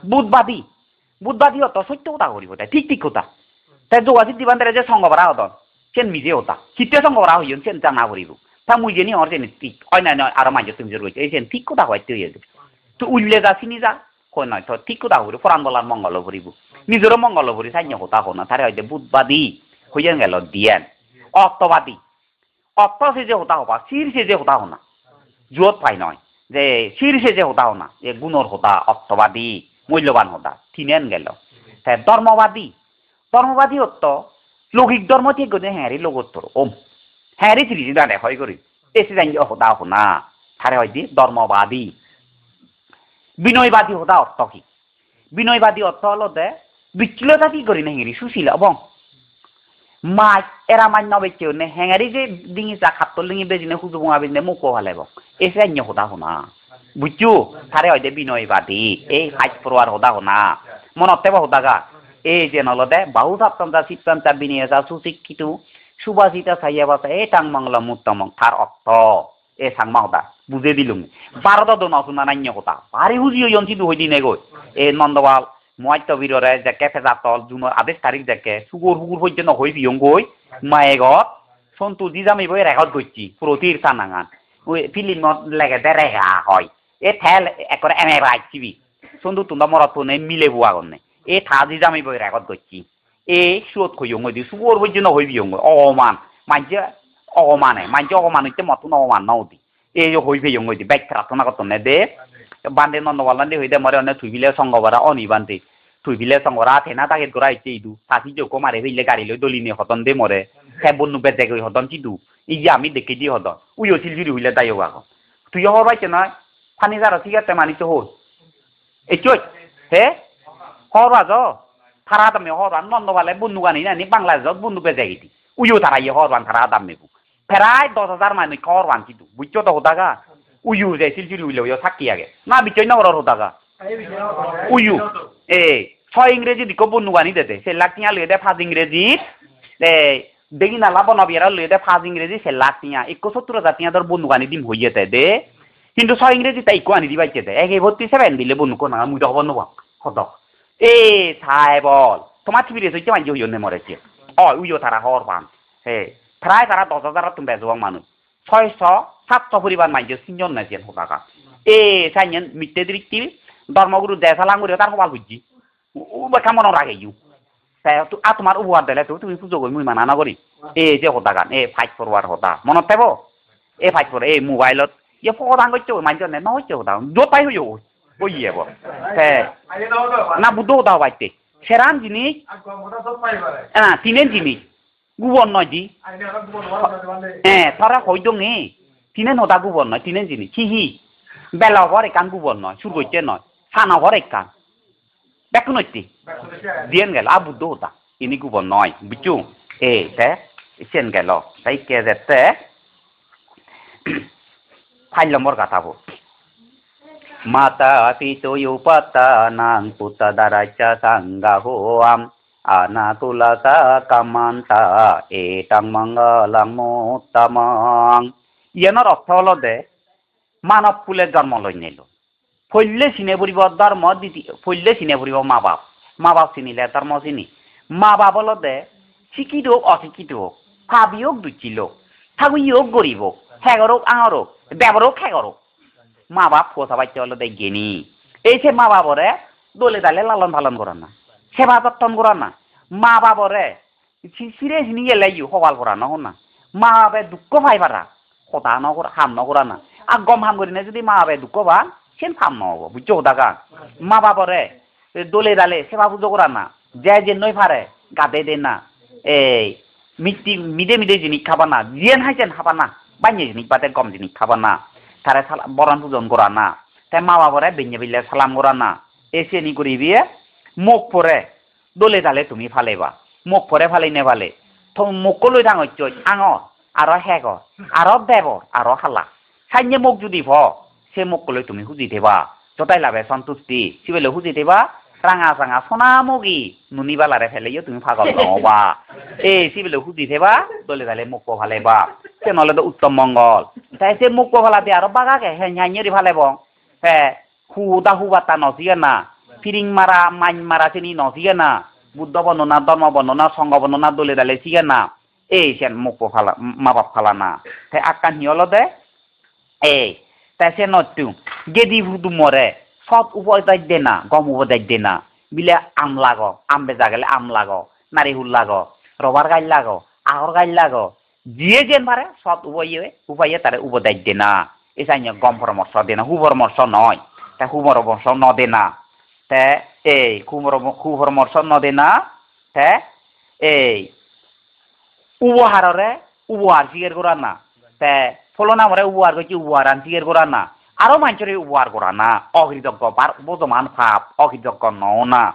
বুধবাদী হতো সত্য হতা করিব তাই ঠিক কথা তাই যোগাযোগ দিবান যে সঙ্গবরা হতন সেন মিজে হতা শীতে সঙ্গবরা হইন সেন জানা করিব তা মুই জেনি হর যেন ঠিক অন্য আর মাইন তুমি জোর কইছে এই সেন ঠিক কথা হইতে হইয়ে তুই উল্লে যা চিনি যা কই নয় তো ঠিক কথা করিব ফরান বলার মঙ্গল করিব নিজেরও মঙ্গল করি সাইন্য হতা হনা তারে হইতে বুধবাদী হইয়েন গেল দিয়েন অর্থবাদী অর্থ সে যে হতা হবা শির সে যে হতা হনা জোত পাই নয় যে শির সে যে হতা হনা এ গুণর হতা অর্থবাদী মূল্যবান হতা তিনেন গেল তাই ধর্মবাদী অর্থ লৌকিক ধর্ম ঠিক করে হ্যাঁরি লোকোত্তর ওম হ্যাঁরি ত্রিশ দাঁড়ে হয় করি এসে যাই হতা হনা তারে হয় দি ধর্মবাদী বিনয়বাদী হতা অর্থ কি বিনয়বাদী অর্থ হলো দে বিচ্ছিলতা কি করি না হেঁরি সুশীল এবং মাছ এরা মাছ নবে কেউ নে হ্যাঙ্গারি যে ডিঙি চা খাত্ত লিঙি বেজিনে হুজু বুঙা বেজিনে মুখো হালেব এসে আন্য হতা হনা বুঝছো তারে হয়তো বিনয়বাদী এই হাজ পড়ুয়ার হতা হনা মনত তেব হতাগা এই যে নলদে বাহু সাপ্তান্তা চিত্তান্তা বিনিয়োগা সুশিক্ষিত সুবাসিতা সাইয়া বাসা এই টাং বাংলা মুত্তমং তার অর্থ এ সাংমা হতা বুঝে দিলুম বারো দন অসুনা নান্য হতা ভারী হুজি হইন সিধু হই দিনে গই এই নন্দবাল মহাত্য বীররে যাকে ফেজাতল জুনৰ 28 তারিখ যাকে সুগুর হুগুর পর্যন্ত হই বিয়ং গই মায়েগত সন্তু দিজামি বই রেকর্ড করছি প্রতির সানাঙান ওই ফিল্মত লেগে দে রেগা হয় এ ঠেল একরে এনে রাখছিবি সন্তু তোমরা মরত নে মিলে বুয়া গনে এ থা দিজামি বই রেকর্ড করছি এ সুত কইয়ং গই সুগুর পর্যন্ত হই বিয়ং গই অমান মানছে অমান হইতে মতন অমান নদি এই যে হই বিয়ং গই ব্যাক প্রার্থনা করতনে দে বান্দে নন্দবালান্দি হইতে মরে অনে থুইবিলে সঙ্গবরা অনিবান্তি থুইবিলে সঙ্গরা থেনা তাকে গোরা ইতে ইদু সাথী যোগ মারে হইলে গাড়ি লই দলিনে হতন দে মরে হে বন্নু বেজে গই হতন চিদু ই যে আমি দেখি দি হতন উইও সিলজুরি হইলে দাইও গাক তুই হর বাইতে নয় ফানি যারা ঠিক আছে মানি তো হই এই চই হে হর বাজ থারা দামে হরবান নন্দবালে বন্নু গানি নানি বাংলাদেশত বন্নু বেজে গিতি উইও তারা ইয়ে হরবান থারা দামেবু ফেরাই 10,000 মানুষ হরবান চিদু বুঝছো তো হতাগা উইউ যে সিলজুরি হইলে ওই সাক্ষী আগে না বিচয় নগর হতাগা উইউ এ 6 ইংরেজি দিকো বন্নুগানি দেতে সে লাখিয়া লয়ে দে 5 ইংরেজি এ দেখি না লাভ নবিয়ারা লয়ে দে 5 ইংরেজি সে লাখিয়া 71 জাতিয়া দর বন্নুগানি দিম হইয়েতে দে কিন্তু 6 ইংরেজি তাই কো আনি দিবাইতে দে একে 47 দিলে বন্নু কো না মুই তো হবন নবা হদ এ ছাই বল তোমার টিভিরে সইতে মানজি হইনে মরেছে উইও তারা হরবান হে প্রায় তারা 10,000 তুমি বেজবাং মানুষ 600-700 পরিবার মাইজে সিনজন না যেন হতাকা এ সাইন মিটে দৃষ্টি ধর্মগুরু দেশালাঙ্গুরে তার হবাল বুঝছি ও বাকা মন রাখে ইউ তাই তো তোমার উপহার দিলে তো তুমি পুজো কই মুই মানা না করি এ যে হতাকান এ ফাইট ফরওয়ার্ড হতা মনত পাবো এ ফাইট ফর এ মোবাইলত ইয়ে ফদাং করছে মাইজে না হইছে হতা যত পাই হইও ওই ইয়ে বল হ্যাঁ না বুদ্ধ হতা বাইতে সেরান জিনিস হ্যাঁ তিনেন জিনিস গুবন নয় দি হ্যাঁ তারা হইতো নে তিনেন হতা গুবন নয় তিনেন জিনিস হি বেলা হর একান গুবন নয় সুর করছে নয় সানা হর একান বেকু নইতি দিয়েন গেল আ বুদ্ধ হতা ইনি গুবন নয় বুঝছো এ তে সেন গেল তাই কে যেতে ফাইল নম্বর কাটাবো মাতা পিতয়ু পাতা নাং পুতা দারাচা Sanga whom Anakulasa kamanta etang mangalang mutamang ইয়ানোর অর্থ হলো দে মানব কুলে জন্ম লই নিল ফইলে চিনে পড়িব ধর্ম ফইলে চিনে পড়িব মা বাপ চিনিলে ধর্ম চিনি মা বাপ হলো দে শিক্ষিত হোক অশিক্ষিত হোক ভাবি হোক দুঃখিল থাকুই হোক গরিব হোক হেগর হোক আঙর হোক দেবর হোক হেগর হোক মা বাপ কথা বাচ্চা হলো দে জ্ঞানী এই সে মা বাবরে দলে দালে লালন পালন করান না সেবা যত্ন করান না মা বাবরে সিরে চিনি গেলাইও সবাল করা না না মা বাপে দুঃখ পাই পারা কথা নকরা হাম নকরা না আর গম হাম করি না যদি মা বাপে দুঃখ পা সেন ফাম নহব বুঝছো দাগা মা বাপরে দলে দালে সেবা পুজো করা না যে নই পারে গাদে দে না এই মিদে মিদে জিনিস খাবা না জিয়েন হাইছেন খাবা না বানিয়ে জিনিস বাদে গম জিনিস খাবা না তারে বরণ পূজন করা না তাই মা বাবারে বেঞ্জে বিলে সালাম করা না এসে নি করি বিয়ে মুখ পরে দলে দালে তুমি ফালেবা মুখ পরে ফালে নে ফালে তো মুখ লৈ থাঙত আঙর আরো হেগর আরো দেবর আরো হালা সাইনে মুখ যদি ভ সে মুখ লৈ তুমি হুজি দেবা যতাই লাভে সন্তুষ্টি সিবেলে হুজি দেবা রাঙা চাঙা সোনা মুগি নুনি বালারে ফেলেইও তুমি পাগল নহবা এই সিবেলে হুজি দেবা দলে দালে মুখ ফালেবা সে নহলে তো উত্তম মঙ্গল তাই সে মুখ ফালা দিয়ে আরো বাগাকে হেঁড়ি ফালেব হ্যাঁ হু বাতা নজিয়ে না ফিরিং মারা মাইন মারা চিনি নজিয়ে না বুদ্ধ বর্ণনা ধর্ম বর্ণনা সংঘ বর্ণনা দলে দালে চিগে না এই সেন মুখ ফালা মা বাপ ফালা না তাই আকান হিয়ল দে এই তাই সে নটু গেদি ভুদু মরে সৎ উপদায় দে না গম উপদায় দে না বিলে আম লাগ আম বেজা গেলে আম লাগ নারিহুল লাগ রবার গাইল লাগ আহর গাইল লাগ যিয়ে যেন পারে সৎ উপায়ে তারে উপদায় দে না এসাইন গম পরামর্শ দে না সুপরামর্শ নয় তা সুপরামর্শ ন দে না তে এই সুপরামর্শ ন দে না তে এই উপহারে উপহার জিগের করা না তে ফলনা মরে উপহার করছি উপহার আন জিগের করা না আরো মানুষের উপহার করা না অকৃতজ্ঞ বর্তমান পাপ অকৃতজ্ঞ নও না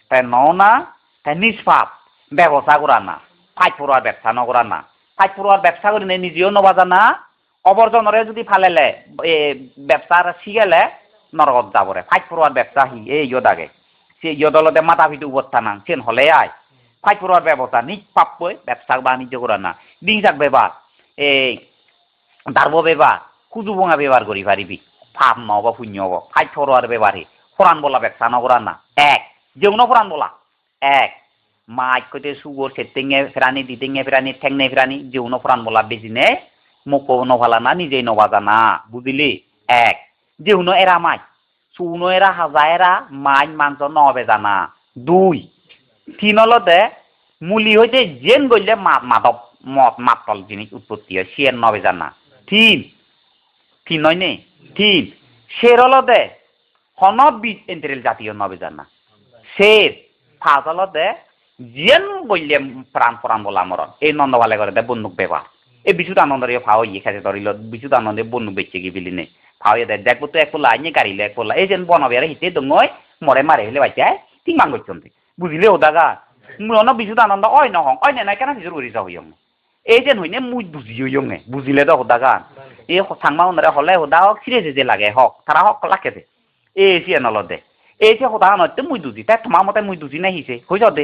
তাই নিষ্পাপ ব্যবসা করা না ফাইট পড়ার ব্যবসা নকরা না ফাইট পড়ার ব্যবসা করি নিজেও নবাজা না অবর্জনরে যদি ফালেলে ব্যবসার শিগেলে নরকত যাবরে ফাইট পড়ার ব্যবসা এই ইয়দাগে সে ইয়দলতে মাথা পিঠু উপস্থা না সেন হলে আয় ফাইট পড়ার ব্যবসা নিজ পাপ বই ব্যবসা বাণিজ্য করা না দিনজাক ব্যবহার এই দার্ব ব্যবহার কুজু বঙা ব্যবহার করি পারিবি ফাপ নহব শূন্য হব ফাইট পড়ার ব্যবহারে ফোরান বলা ব্যবসা নকরা না এক যেউন ফোরান বলা এক মাছ কইতে সুগর সেটেঙে ফেরানি দিতেঙে ফেরানি ঠেংনে ফেরানি যেউন ফোরান বলা বেশি নে মুখ নভালা না নিজেই নবাজা না বুঝলি এক যেউন এরা মাছ সুনো এরা হাজা এরা মাছ মাংস নবে জানা দুই তিন হলতে মুলি হইতে জেন গইলে মাদক মদ মাতল জিনিস উৎপত্তি হয় সিয়ের নবে জানা তিন নয় নে তিন শের হলতে হনবিদ এন্টারেল জাতীয় নবে জানা শের ফাঁস হলতে জেন গইলে প্রাণ বলা মরণ এই নন্দ ভালে করে দে বন্দুক বেবা এই বিশুদ আনন্দের ফাও ইয়ে খেতে ধরিল বিশুদ আনন্দে বন্দুক বেচে গিয়ে নে ফাওয়ে দেয় দেখবো তো এক পোলা আইনে গাড়িলে এক পোলা এই যেন বনবে হিতে দঙ্গই মরে মারে হলে বাচ্চায় তিন মান করছেন বুঝলে ও দাগা মন বিশুদ আনন্দ অয় নহং অয় নাই কেন কিছু করি যাও ইয়ং এই যেন হইনে মুই বুঝি ইয়ঙে বুঝিলে তো দাগা এই সাংমা উনারে হলে হোদা হক সিরিয়াস যে লাগে হক তারা হক লাগে দে এই সি নল দে এই যে হোদা নয়তো মুই দুজি তাই তোমার মতে মুই দুজি নাই হিসে হয়ে যাও দে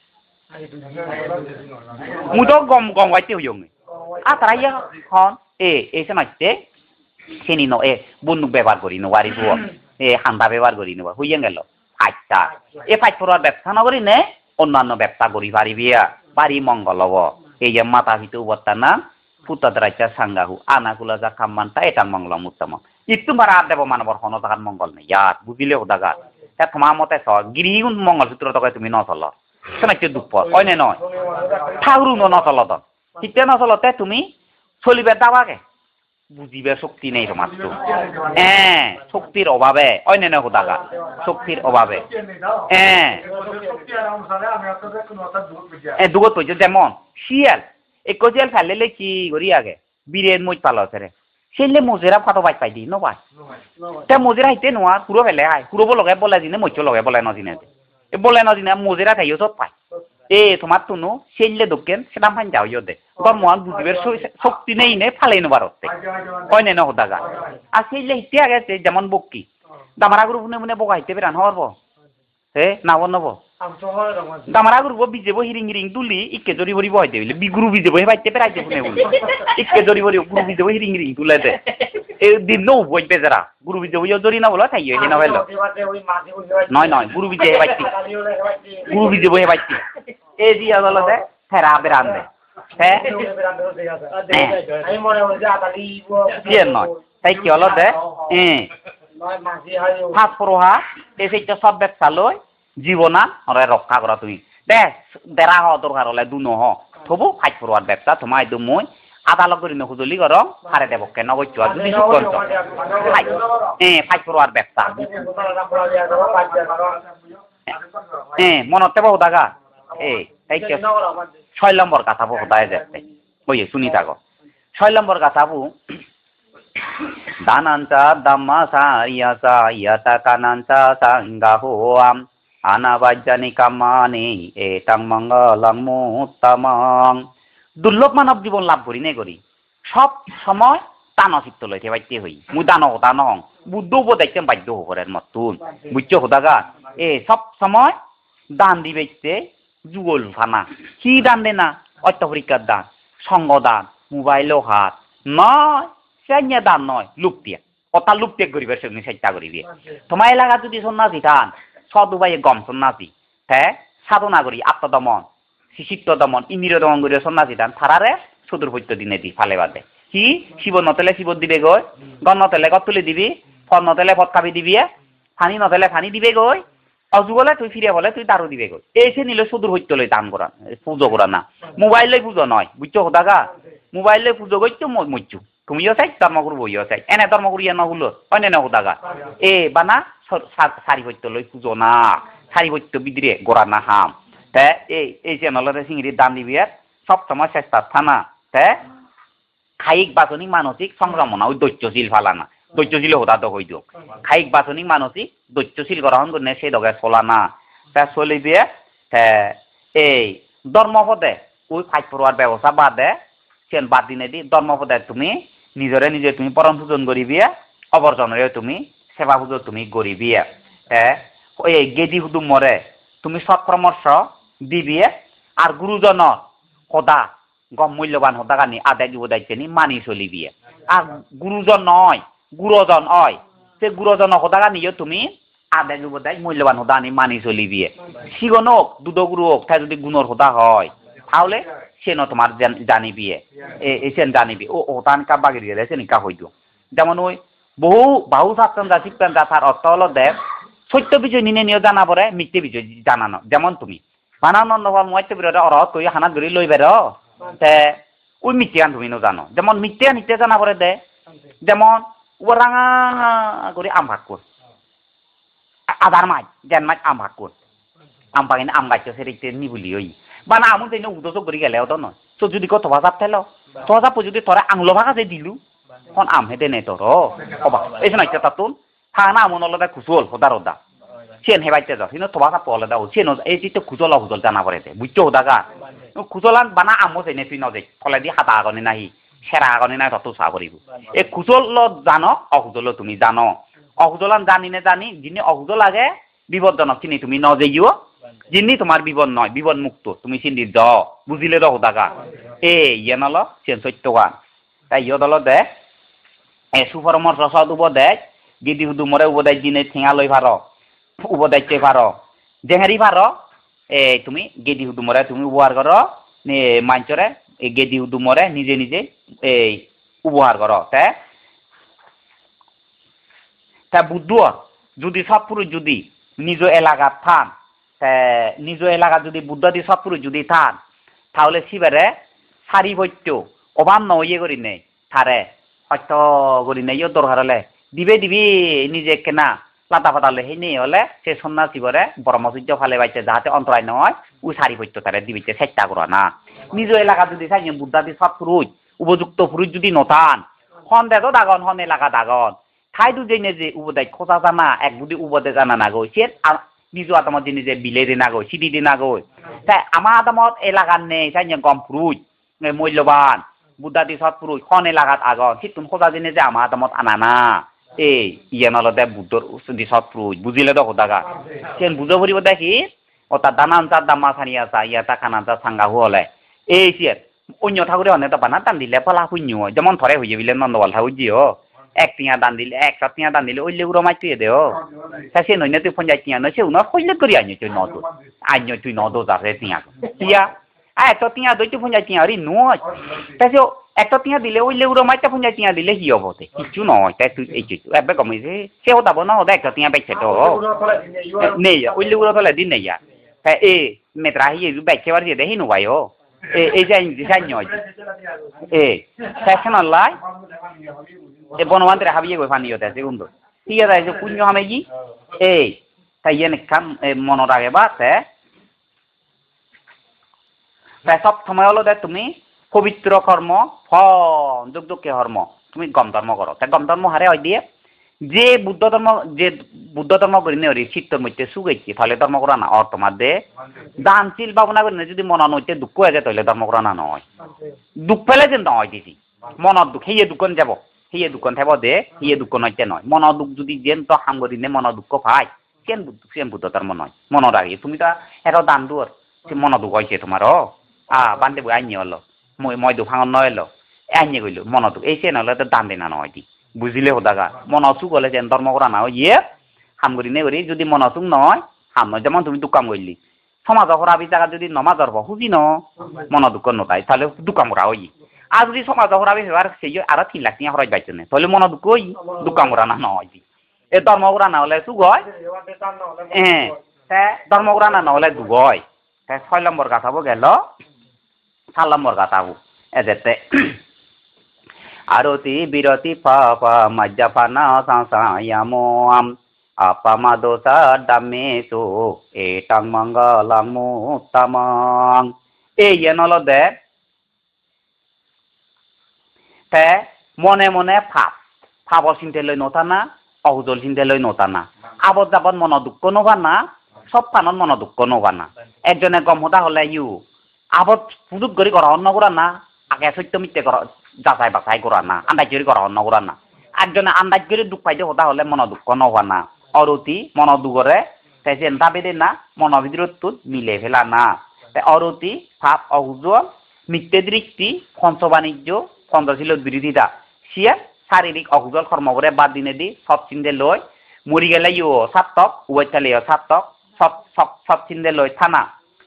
মুই তো গম গাইতে হইয়ঙে তারা ইয়ে হন এই সমাজতে সেনি ন বন্দুক ব্যবহার করি নোয়ারি বুয় হান্দা ব্যবহার করি নোয়া হইয়া গেল ফাইটটা ফাইট পড়ার ব্যবসা নকরি নে অন্যান্য ব্যবসা করি পারিবি বাড়ি মঙ্গল হব এই যে মাথা ভিতরে উবর্তা না পুতাদ রাজ্যা সাঙ্গাহু আনাগুলা যা খাম্মানটা এটা মঙ্গলম উত্তম ইটু মারা আর দেব মানবর হন তাহার মঙ্গল নেই ইয়ার বুঝিলে ওদাগা তা তোমার মতে চ গিরিগুণ মঙ্গলসূত্র তকে তুমি নচল শোনাইতে দুঃখ অন্য নয় ঠাকুরু নচলত ঠিক নচলতে তুমি চলিবে দাবাকে বুঝিবে শক্তি নেই তোমার তো শক্তির অভাবে অন্যান্য হোদাগা শক্তির অভাবে দুগত পড়ছে যেমন শিয়াল এক শিয়াল ফেললে কি করি আগে বীরের মই পালছে রে সেলে মজেরা ফাটো বাইক পাই দি নবাই তে মজেরা হাইতে নোয়া কুড়ো ফেলে হাই কুড়ো লগাই বলে দিনে মইচ লগাই বলে নদিনে বলে নদিনে মজেরা খাইও চত পাই তোমার তুনু সেলে দোকেন সেটা ফাইন যাও ইয়ে দে তোর মহান বুঝিবের শক্তি নেই নে ফালাই নো ভারতে হয় না হোদাগা আর সেলে হিতে আগে যেমন বকি দামারা গুরু মনে মনে বকা হিতে বেরান হওয়ার হে নাবো নব দামারা গুরু বিজেবো হিরিং হিরিং তুলি ইকে জরি বরি বইতে হইলে গুরু বিজেবো হে বাইতে পেরাইতে শুনে বলি ইকে জরি বরি গুরু বিজেবো হিরিং হিরিং তুলাতে এ দিন নো বই বেজারা গুরু বিজেবো ইয় জরি না বলা থাইয়ে হে না হইলো নয় নয় গুরু বিজে হে বাইতে গুরু বিজেবো হে বাইতে এ দিয়া দলতে থেরা বেরান্দে হে আমি মনে হচ্ছে আতালি নয় তাই কি হলো দে ফাঁস পড়োহা এই সেইটা সব ব্যবসা লই জীবনা ওরে রক্ষা করা তুমি দে দেরা হ দরকার হলে দুনো হ থবু ফাইট পড়োয়ার ব্যবসা তোমার একদম মই আদালত করি নখুজলি কর হারে দেব কেন কইছো আর যদি সুকন ফাইট পড়োয়ার ব্যবসা মনতে বহু দাগা তাই কি 6 নম্বর কথা বহু দায় যাচ্ছে ওই শুনি থাকো 6 নম্বর কথা বু দানাঞ্চা দাম্মা সারিয়াসা ইয়াতা কানাঞ্চা সাঙ্গাহোয়াম আনাবাজ্জানি কামানি এটাং মঙ্গলং মুত্তামাং দুর্লভ মানব জীবন লাভ করি নে করি সব সময় দান চিত্ত লইতে বাইতে হই মু দান হং বুদ্ধ উপদেশে বাধ্য হরের মতন বুঝছো হোদাগা সব সময় দান দিবেতে যুগল ফানা কি দান দে না অত্যপরিকার দান সঙ্গ দান মোবাইল হাত নয় সেanya দান নয় লুপ্তিয়া কথা লুপ্তিয়া করিবে সেগুলি চেষ্টা করিবে তোমার এলাকা যদি সন্ন্যাসী থান সদুবাই গম সন্ন্যাসী হ্যাঁ সাধনা করি আত্মদমন শিশিত্ব দমন ইন্দ্রিয় দমন করি সন্ন্যাসী থান থারারে সুদূর হইত দিনে দি ফালে বাদে কি শিব নতেলে শিব দিবে গই গণ নতেলে গত তুলে দিবি ফল নতেলে ফট খাবি দিবি ফানি নতেলে ফানি দিবে গই অজুবলে তুই ফিরে বলে তুই দারু দিবে গই এসে নিলে সুদূর হইত লই দান করা পুজো করা না মোবাইলে পুজো নয় বুঝছো হোদাগা মোবাইলে পুজো করছো মরছু তুমিও চাই ধর্মগুরু বইও চাই এনে ধর্মগুরু ইয়ে নহুলো অন্য ন হোদাগা বানা সারি হইত লই পুজো না সারি হইত বিদ্রে গোড়া না হাম তে এই চ্যানেলতে সিঙ্গির দান দিবি সব সময় চেষ্টা থানা তে খাইক বাচনিক মানসিক সংক্রমণ ওই দৈত্যশীল ফালানা দৈত্যশীল হোদা তো হইত খাইক বাচনিক মানসিক দৈত্যশীল গ্রহণ করে সেই দগে চলানা তে চলিবি এই ধর্মপদে ওই ফাইট পড়ার ব্যবস্থা বাদে সেন বাদ দিনে দি ধর্মপদে তুমি নিজরে নিজে তুমি পরম পূজন করিবি অবর্জনরে তুমি সেবা পুজো তুমি করিবি ওই গেদি হুদু মরে তুমি সৎ পরামর্শ দিবি আর গুরুজন সদা গম মূল্যবান সদা গানি আদায় দিব দায়িত্ব নি মানি চলিবি আর গুরুজন নয় গুরুজন হয় সে গুরুজন সদা গানিও তুমি আদায় দিব দায় মূল্যবান সদা আনি মানি চলিবি সিগন হোক দুধ গুরু হোক তাই যদি গুণর সদা হয় তাহলে সেন তোমার জানিবি সেন জানিবি ও ওটান কা বাগিয়ে গেলে সে নিকা হইতো যেমন ওই বহু ছাত্ররা শিক্ষা তার অর্থ হলো দেখ সত্য বিষয় নিনে নিয়ে জানা পরে মিথ্যে বিষয় জানানো যেমন তুমি বানানো নহল মইতে বিরোধে অরহত কই হানাত ধরি লই বের তে ওই মিথ্যে আন তুমি জানো যেমন মিথ্যে নিতে জানা পরে দে যেমন ও রাঙা করে আম ভাগ কর আধার মাছ জেন মাছ আম ভাগ কর আম পাকিনে আম গাছ সেরিতে নিবুলি ওই বানা আমু তেনে উদো করি গেলে তো নয় তো যদি কত ভাজাপ থেলো তো ভাজাপ যদি তোরা আংলো ভাগা যে দিলু খন আম হেতে নে তোর অবা এই শোনাই তাতুন থানা আমন অলদা খুচল হোদা রদা সেন হেবাইতে যাও কিন্তু তোবা কাপ অলদা ও সেন এই যে খুচল হুজল জানা পড়েতে বুঝছো হোদাগা খুচলান বানা আমো যেনে তুই নজে ফলে দি হাতা আগনে নাহি সেরা আগনে নাই তত চা করিব এই খুচল জানো অহুজল তুমি জানো অহুজলান জানি নে জানি যিনি অহুজল লাগে বিপদজনক চিনি তুমি নজেইও যিনি তোমার বিপদ নয় বিপদ মুক্ত তুমি চিনি দ বুঝিলে র হোদাগা ইয়ে নল সেন সত্যগান তাই ইয় দল দে সুপরামর্শ সদ উপদেশ গিদি হুদু মরে উপদেশ দিনে ঠেঙা লই ভার উপদেশে ভার জেহেরি ভার তুমি গেদি হুদু মরে তুমি উপহার কর মাঞ্চরে এই গেদি হুদু মরে নিজে নিজে এই উপহার কর তা বুদ্ধ যদি সব পুরুষ যদি নিজ এলাকার থান নিজ এলাকা যদি বুদ্ধাদি সব পুরুষ যদি থান তাহলে শিবেরে সারি বৈত্য অভাব নইয়ে করি নেই থারে হয়তো করি নেই দরকার হলে দিবে দিবি নিজে কেনা লাতা পাতালে সেই নেই হলে সে সন্ন্যাসী বরে ব্রহ্মচর্য ফালে বাইতে যাতে অন্তরায় নয় ওই সারি বৈত্য তারে দিবিতে চেষ্টা করা না নিজ এলাকা যদি চাই বুদ্ধাদি সব পুরুষ উপযুক্ত পুরুষ যদি নথান হন দেখো দাগন হন এলাকা দাগন ঠাই দুজনে যে উপদেশ খোঁজা জানা এক বুদ্ধি উপদেশ জানা না গই সে নিজ আদামত যে নিজে বিলে দি না গই সিডি দি না গই তাই আমার আদামত এলাকার নেই চাই গম পুরুষ মূল্যবান বুদ্ধাদি সৎ পুরুষ খন এলাকাত আগন সিতুন খোঁজা জেনে যে আমার আদামত আনা না ইয়ে নলদে বুদ্ধর দি সৎপ্রুজ বুঝিলে তো কোথাকা সেন বুঝো ফুরিব দেখি ও তার দানা আনতার দামা সানি আসা ইয়া তা খানা তা সাঙ্গা হলে এই সিয়ার অন্য ঠাকুরে অনেক তো বানা টান দিলে ফলা শূন্য যেমন ধরে হয়ে বিলে নন্দবাল ঠাকুর জিও এক টিয়া দান দিলে একটা টিয়া দান দিলে ওই লেগুলো মাই তুই দেও সে নইনে তুই ফোন যাই টিয়া নয় সে উনার হইলে করি আইনি তুই নদ আইনি তুই নদ যাবে টিয়া টিয়া একটা টিয়া দই তুই ফোন যাই টিয়া আরে নয় তাই একটা টিয়া দিলে ওই লেগুলো মাইটা ফোন যাই টিয়া দিলে কি হবো কিছু নয় তাই তুই এই কিছু এবে কমিছে সে হতাবো না ওদের একটা টিয়া বেচে তো নেই ওই লেগুলো ফেলে দিন নেই তাই মেট্রা হিয়ে বেচে বার দিয়ে দেখি নুবাই এই যে nhoi সেকশন আল্লাহ এ বনবান্তে হাবিয়ে গই ফানি হতে আছে উন্দো ঠিক আছে যে পুণ্য হামে কি এই তাই এনে কাম মন রাগে বাতে তাই সব সময় হলো দেখ তুমি পবিত্র কর্ম ফল দুঃখ দুঃখে কর্ম তুমি গম ধর্ম করো তাই গম ধর্ম হারে হয় দিয়ে যে বুদ্ধ ধর্ম করি নেওয়ারি চিত্তর মধ্যে সুগাইছি তাহলে ধর্ম করা না অর্থ মাধ্যে দানশীল ভাবনা করি না যদি মনের মধ্যে দুঃখ হয়ে যায় তাহলে ধর্ম করা না নয় দুঃখ পেলে যে নয় দিছি মনের দুঃখ হিয়ে দুঃখ যাব হিয়ে দুঃখ থাকব দে হিয়ে দুঃখ নয়তে নয় মনের দুঃখ যদি যেন তো হাম করি নে মনের দুঃখ পাই সেন বুদ্ধ ধর্ম নয় মনের রাখি তুমি তো এটা দান দুয়ার সে মনের দুঃখ হয়েছে তোমার বান্ধে বই আইনি হলো মই দুঃখ ভাঙন নয় এলো আইনি গইলো মনের দুঃখ এই সে নহলে তো দান দেনা নয় দি বুঝিলে হোদাগা মনসুখ হলে যেন ধর্ম করা না ইয়ে হাম করি নে করি যদি মনসুখ নয় হাম নয় যেমন তুমি দুকাম করলি সমাজ হরাবি জায়গা যদি নমাজ ধরব খুঁজি ন মন দুঃখ নতাই তাহলে দুকাম করা হই আর যদি সমাজ হরাবি হেবার সেই আর 3 লাখ টাকা হরাই পাইছে না তাহলে মন দুঃখ হই দুকাম করা না নয় এ ধর্ম করা না হলে সুখ হয় ধর্ম করা না হলে দুঃখ হয় 6 নম্বর কথাবো গেল 4 নম্বর কথাবো এদেতে aroti biroti papa majapana sansayamam apama dosa damesu etang mangalang mutamang yen holo de te mone mone phabor sinte loi notana অহুজল চিন্তা লই নতানা আবদ যাবত মন দুঃখ নবানা সব পানত মন দুঃখ নবানা একজনে গম হতা হলে ইউ আবদ পুজুক করি করা অন্য করা না আগে সত্য মিথ্যে করা যাচাই বাছাই করা না আন্দাজ করে করা অন্য করা না একজনে আন্দাজ করে দুঃখ পাইতে হতা হলে মন দুঃখ নবা না অরতি মন দুগরে তাই চিন্তা বেদে না মন ভিতরত মিলে ফেলা না অরতি ভাব অহুজল মিথ্যে দৃষ্টি পঞ্চবাণিজ্য পঞ্চশীল বিরোধিতা সিয়া শারীরিক অহুজল কর্ম করে বাদ দিনে দি সব চিন্তে লই মরি গেলে ইউ সাতক উবাই চালে সাতক সব চিন্তে লই থানা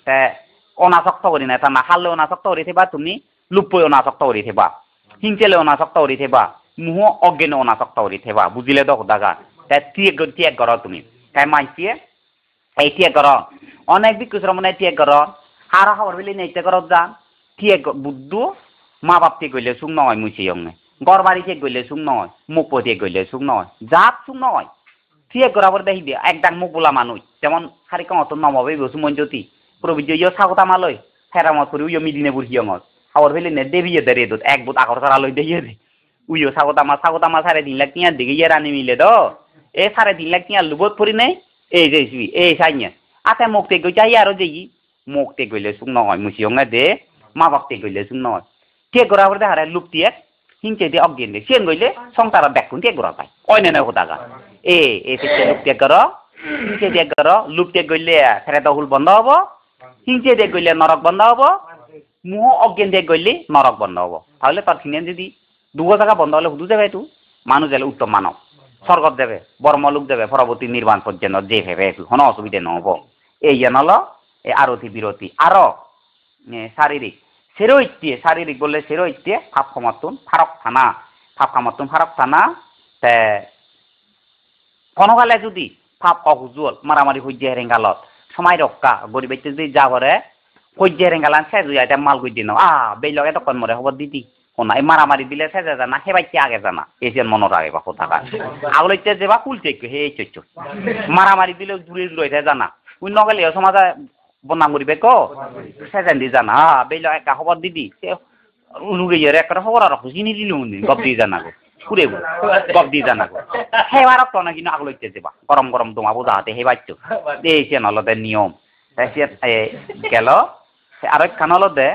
অনাসক্ত করি না থানা হালে অনাসক্ত করি থেবা তুমি লুপই অনাসক্ত করি থেবা হিংচেলে অনাসক্ত করি থেবা মুহ অজ্ঞানে অনাসক্ত করি থেবা বুঝিলে তো দাগা তাই ত্যাগ কর তুমি তাই মাইছিয়ে এই ত্যাগ কর অনেক বিকুশ্র মনে ত্যাগ কর হারা খাবার বেলি নেই ত্যাগ কর যান ত্যাগ বুদ্ধ মা বাপ ত্যাগ করলে সুখ নয় মুছি অঙ্গে গড় বাড়ি ত্যাগ করলে সুখ নয় মুখ ত্যাগ করলে সুখ নয় জাত সুখ নয় ত্যাগ করার দেখি দিয়ে একদাং মুখ বোলা মানুষ যেমন খারি কত নমাবে বসুমন জ্যোতি প্রবিজ্য ইয় স্বাগত আমালয় ফেরামত করি উইয় মিদিনে বুড়ি অঙত খাবার ফেলে নে দেবিয়ে দে রেদত এক বুত আগর সারা লই দেইয়ে দে উইয় স্বাগত আমার 3.5 লাখ টিয়া দিকে ইয়ে রানি মিলে দ এ 3.5 লাখ টিয়া লুবত পরি নাই এই যে এই সাইnya আতে মুখ তে গই চাই আরো যেই মুখ তে গইলে সুখ নয় মুছি অঙ্গে দে মা বাপ তে গইলে সুখ নয় ত্যাগ করার পরে হারে লুপ ত্যাগ হিংচে দিয়ে অজ্ঞান দিয়ে সেন গইলে সংসার ব্যাকুন ত্যাগ করা পাই অন্য নয় কোথাকা এ থেকে লুপ ত্যাগ কর হিংচে ত্যাগ কর লুপ ত্যাগ গইলে ফেরে দহুল বন্ধ হবো হিংচে ত্যাগ গইলে নরক বন্ধ হবো মুহ অজ্ঞান ত্যাগ গইলে নরক বন্ধ হবো তাহলে তার খিনে যদি দুগো জায়গা বন্ধ হলে হুদু যাবে তু মানুষ যাবে উত্তম মানব স্বর্গত যাবে বর্মলোক যাবে পরবর্তী নির্বাণ পর্যন্ত যে ভেবে কোনো অসুবিধা নহব এই হলো এই আরতি বিরতি আরো শারীরিক সেরৈত্যে শারীরিক বললে সেরৈত্যে ফাপ সমর্থন ফারক থানা তে কোনোকালে যদি ফাপ অহুজুল মারামারি হইজে হেরেঙ্গালত সময় রক্ষা গরিব যদি যা করে হইজে হেরেঙ্গালান শেষ হয়ে যায় মাল গই দিন বেই লগে তখন মরে খবর দিতি কোনা এই মারামারি দিলে শেষে জানা হে বাইতে আগে জানা এসে মনে রাখে বা কথা আগলইতে যে বা কুলতে হে চৈচ মারামারি দিলে দূরে দূরে জানা ওই নগেলে সমাজে বনাম করিবে কো সেজেন দি জানা বেই লগে একটা খবর দিদি উনুগে একটা খবর আর খুশি দিল গপ দি জানা গো পুরে গপ দি জানা গো হেবার তো না কিন্তু আগলইতে যাবা গরম তোমাবো যাতে হে বাইতো এই যে নলতে নিয়ম তাই গেল আরেক খানলতে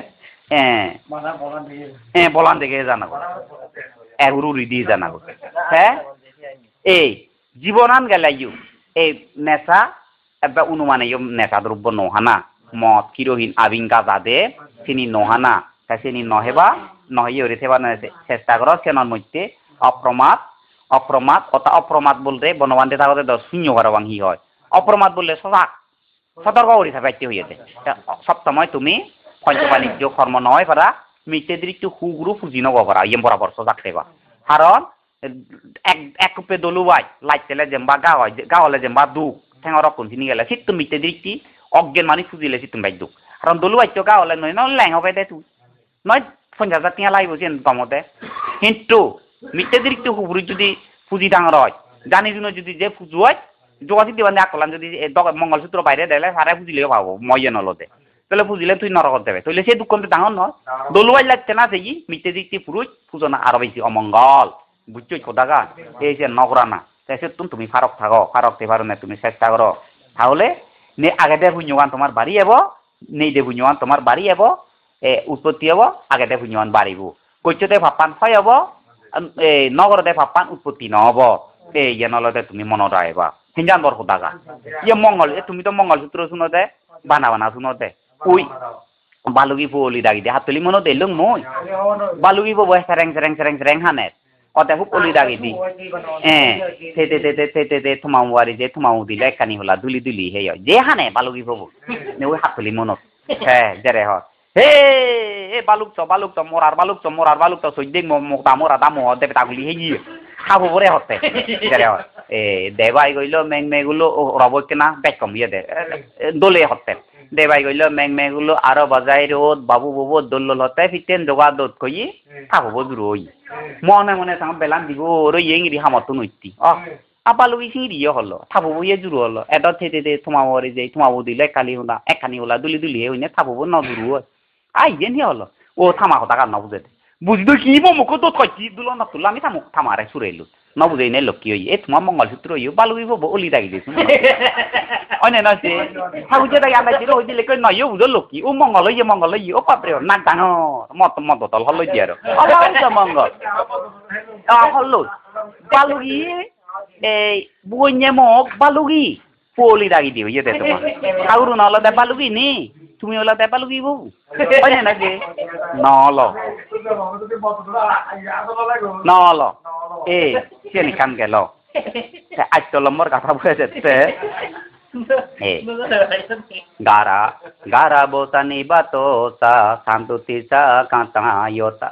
বলান দেখে জানাবো এগুরু রিদি জানাবো হ্যাঁ এই জীবনান গেলাইও এই নেশা এবা অনুমানে নেশা দ্রব্য নহানা মদ কিরোহিন আবিং গাজা দে চিনি নহানা তা চিনি নহেবা নহই ওরে থেবা চেষ্টা করো সেনার মধ্যে অপ্রমাদ অপ্রমাদ অতা অপ্রমাদ বলতে বনবান্তে থাকতে দশ শূন্য বারবাং হি হয় অপ্রমাদ বললে সজাগ সতর্ক করে থাকতে হইয়াছে সবসময় তুমি পঞ্চ বাণিজ্য কর্ম নয় পারা মিটে দৃষ্টি হুগুরু ফুজি নব পারা ইয়ে বরাবর সজাগ থেবা কারণ এক উপে দলুবাই লাইতেলে যেমবা গাওয়ালে যেমবা দুঃখ ঠেঙর রকম চিনি গেলে শীত তুমি মিটে দৃষ্টি অজ্ঞান মানে ফুজিলে শীত তুমি দুঃখ কারণ দলুবাই তো গাওয়ালে নয় নয় ল্যাং হবে দে তুই নয় 50,000 টিয়া লাগবে যেন গমতে কিন্তু মিটে দৃষ্টি হুগুরু যদি ফুজি ডাঙর হয় জানি জন্য যদি যে ফুজু হয় যোগাযোগ দিবান আকলান যদি মঙ্গলসূত্র বাইরে দিলে সারা ফুজিলেও পাবো মইয়ে নলতে তাহলে ফুজিলে তুই নরকত দেবে তাহলে সেই দুঃখ ডাঙর নয় দলুবাই লাগছে না সেই মিটে দৃষ্টি পুরুষ ফুজনা আরো বেশি অমঙ্গল বুঝছো কোথাকা এই যে নগরা না তাই তুমি ফারক থাকো ফারক তে পারো না তুমি চেষ্টা করো তাহলে নে আগে দে পুণ্যবান তোমার বাড়ি এবো নেই দে পুণ্যবান তোমার বাড়ি এবো উৎপত্তি হবো আগে দে পুণ্যবান বাড়িব কৈচ্যতে ভাপান হয় হবো এই নগরতে ভাপান উৎপত্তি নহব এই ইয়ে নলতে তুমি মনত আইবা হিঞ্জান বর কোথাকা ইয়ে মঙ্গল তুমি তো মঙ্গলসূত্র শুনোতে বানা বানা শুনোতে উই বালুগি পুলি দাগি দে হাতলি মনো দে লুং মই বালুগি বো সেরেং হানে অতে খুব অলি দাগি দি তে থুমাওয়ারি যে থুমাও দিলে কানি হলা দুলি দুলি হে যে হানে বালুগি বো নে ওই হাতলি মনত জেরে হয় হে এ বালুক তো মোরার বালুক তো সইদে মোকদা মোরা দামো দেবে তাগুলি হে গিয়ে খাবো পরে হতে জেরে হয় দেবাই গইলো মেগুলো রব কেনা বেক কম ইয়ে দে দোলে হতে দেবাই গইলো মেগুলো আরো বাজাই রোদ বাবু ববু দোল হতে ফিতেন জোগা দোত কই খাবো দুরই মনে মনে সাম বেলান দিব রই ইংরি হামত নইতি আপালুগি সিঁড়িয়ে হলো থাবো ইয়ে জুরু হলো এটা থেতে থুমাওয়ারি যে থুমাবো দিলে কালি হলা একখানি হলা দুলি দুলি হইনে থাবো ন জুরু হয় আই যেন হলো ও থামা কথা কার না বুঝে বুঝিতো কি মুখো তো কই দুল না তুলা আমি থামারে সুরাইলু ন বুঝাই নাই লক্ষ্মী হই এ তোমার মঙ্গলসূত্র হইও বালুগি ববো অলি দাগি দিছ অনে না সে থাকুছে দাগি আমরা জিরো হই দিলে কই নইও বুঝো লক্ষ্মী ও মঙ্গল হই ও পাপরে না ডাঙর মত তল হল দিয়ার আবার মঙ্গল হলো বালুগি এই বুইনে মক বালুগি পলি দাগি দিও ইয়ে দে তোমার কাউরু নল দে বালুগি নি তুমি ওলা দে বালুগি বউ হয় না কি নল এই চেনি কান গেল আজ তো লম্বর কথা বলে যেতে গারা বোতানি বাতোতা শান্তুতি চা কাঁতায়তা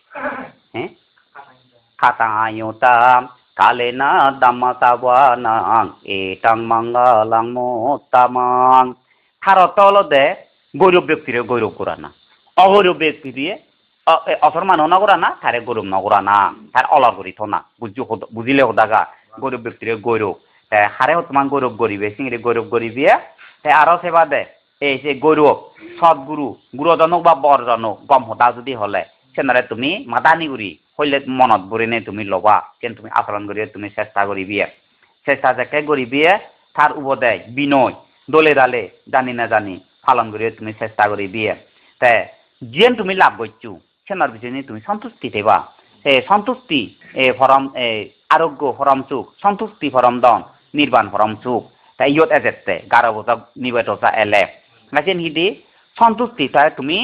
কাঁতায়তা কালে না দামাতাবানাং এটাং মঙ্গলাং মোত্তামাং ভারত হলদে গৌরব ব্যক্তিরে গৌরব করা না অগৌরব ব্যক্তি দিয়ে অসম্মান নকরা না তারে গৌরব নকরা না তার অলর করি থনা বুঝিলে হোদাগা গৌরব ব্যক্তিরে গৌরব হারে তোমার গৌরব করিবে সিংরে গৌরব করিবে আরো সেবা দে এই যে গৌরব সৎগুরু গুরুজনক বা বরজনক গম হতা যদি হলে সেনারে তুমি মাদানি গুরি হইলে মনত ভরে নে তুমি লবা কেন তুমি আচরণ করিয়ে তুমি চেষ্টা করিবি চেষ্টা যাকে করিবি তার উপদেয় বিনয় দলে দালে জানি না জানি পালন করিয়ে তুমি চেষ্টা করিবি তে যেন তুমি লাভ করছো সেনার পিছনে তুমি সন্তুষ্টি দেবা সন্তুষ্টি ফরম আরোগ্য ফরম সুখ সন্তুষ্টি ফরম দন নির্বাণ ফরম সুখ তাই ইয়ত এজেতে গারো বসা নিবেটসা এলে নাচেন হিদি সন্তুষ্টি তাই তুমি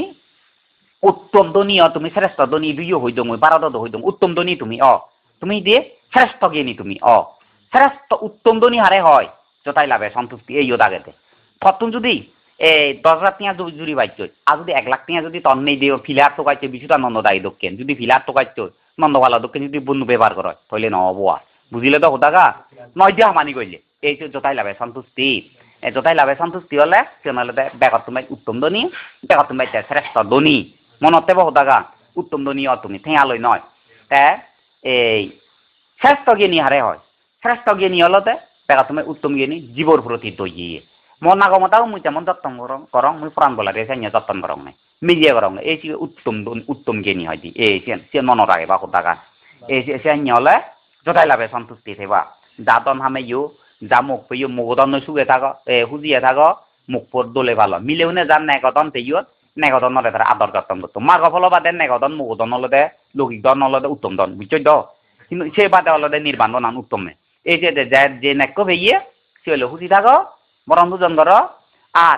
উত্তম দনী তুমি শ্রেষ্ঠ দনী দুইও হই দম বারোদ হই দম উত্তম দনী তুমি তুমি দিয়ে শ্রেষ্ঠ জ্ঞানী তুমি শ্রেষ্ঠ উত্তম দনী হারে হয় যতাই লাভে সন্তুষ্টি এই দাগেতে ফতুন যদি 10,000 টিয়া জুড়ি বাইছো আর যদি 1 লাখ টিয়া যদি তন্নেই দিও ফিলার টোকাইছে বিশুটা নন্দদায়ী দক্ষিণ যদি ফিলার টোকাইছো নন্দবালা দক্ষিণ যদি বন্ধু ব্যবহার করে তাহলে নহবো বুঝিলে তো হোদাগা নয় দিয়া মানি কইলে এই যতাই লাভে সন্তুষ্টি যতাই লাভে সন্তুষ্টি হলে তেনেহলে বেগত তুমি উত্তম দনী বেগত তুমি শ্রেষ্ঠ দনী মনতে হোদাগা উত্তম দনী তুমি ঠেঙালৈ নয় তে এই শ্রেষ্ঠ জ্ঞানী হারে হয় শ্রেষ্ঠ জ্ঞানী হলতে বেগত তুমি উত্তম জ্ঞানী জীবর প্রতি দইয়ে মন নাগমতাও মুই তেমন যত্ন করং মুই প্রাণ বলা রে সাইয়া যত্ন করং নাই মিজিয়ে করং এই উত্তম জ্ঞানী হয় দি এই সে মনত রাখে বা হোদাগা এই সাইয়া হলে যতাই লাভে সন্তুষ্টি থেবা দাতন হামে ইউ যা মুখ পেয়ে মুগদন সুগে থাক হুজিয়ে থাক মুখ পর দোলে ভালো মিলেউনে যান নেগদন তেইও নেগদন নলে তারা আদর যত্ন করতো মার্গ ফল বাদে নেগদন মুগদন নলদে লৌকিক দন নলদে উত্তম দন বুঝছো দ কিন্তু সে বাদে হলদে নির্বাণ নান উত্তমে এই যে নেক্য ভেইয়ে সে হলো হুতি থাকো বরং দুজন করো আর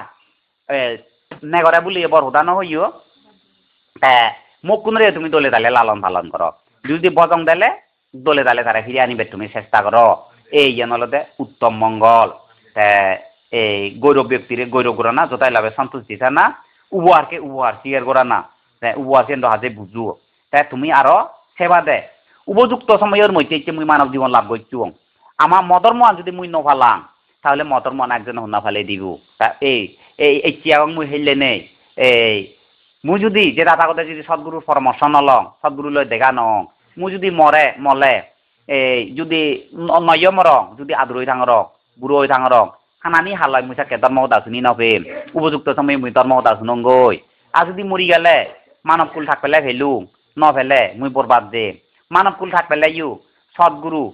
নেগরে বলিয়ে বড় হুদা নহইও মুখ কোনরে তুমি দলে দালে লালন পালন করো যদি বজং দিলে দলে দালে তারা ফিরে আনিবে তুমি চেষ্টা করো এই হলতে উত্তম মঙ্গল এই গৌরব ব্যক্তির গৌরব করা না যতাই লাভে সন্তুষ্টি না উপহারকে উপহার সিয়ার করা না উপহার কেন্দ্র হাতে বুঝু তাই তুমি আরো সেবা দে উপযুক্ত সময়ের মধ্যে মুই মানব জীবন লাভ করছু আমার মদর মন যদি মুই নফালাম তাহলে মদর মন একজন হন্না ফালে দিব এই চিয়াগং মুই হেললে নেই এই মুই যদি যে দাদা কথা যদি সদ্গুরুর পরামর্শ নলং সদ্গুরু লই দেখা নং মুই যদি মলে এই যদি নয় মরং যদি আদর হয়ে থাঙরং বুড়ো হয়ে থাঙরং খানানি হালাই মুই থাকে ধর্ম দাসুনি নফেল উপযুক্ত সময় মুই ধর্ম দাসুনঙ্গই আর যদি মরি গেলে মানব কুল থাক পেলে ফেলু ন ফেলে মুই বরবাদ দে মানব কুল থাক পেলে ইউ সদ্গুরু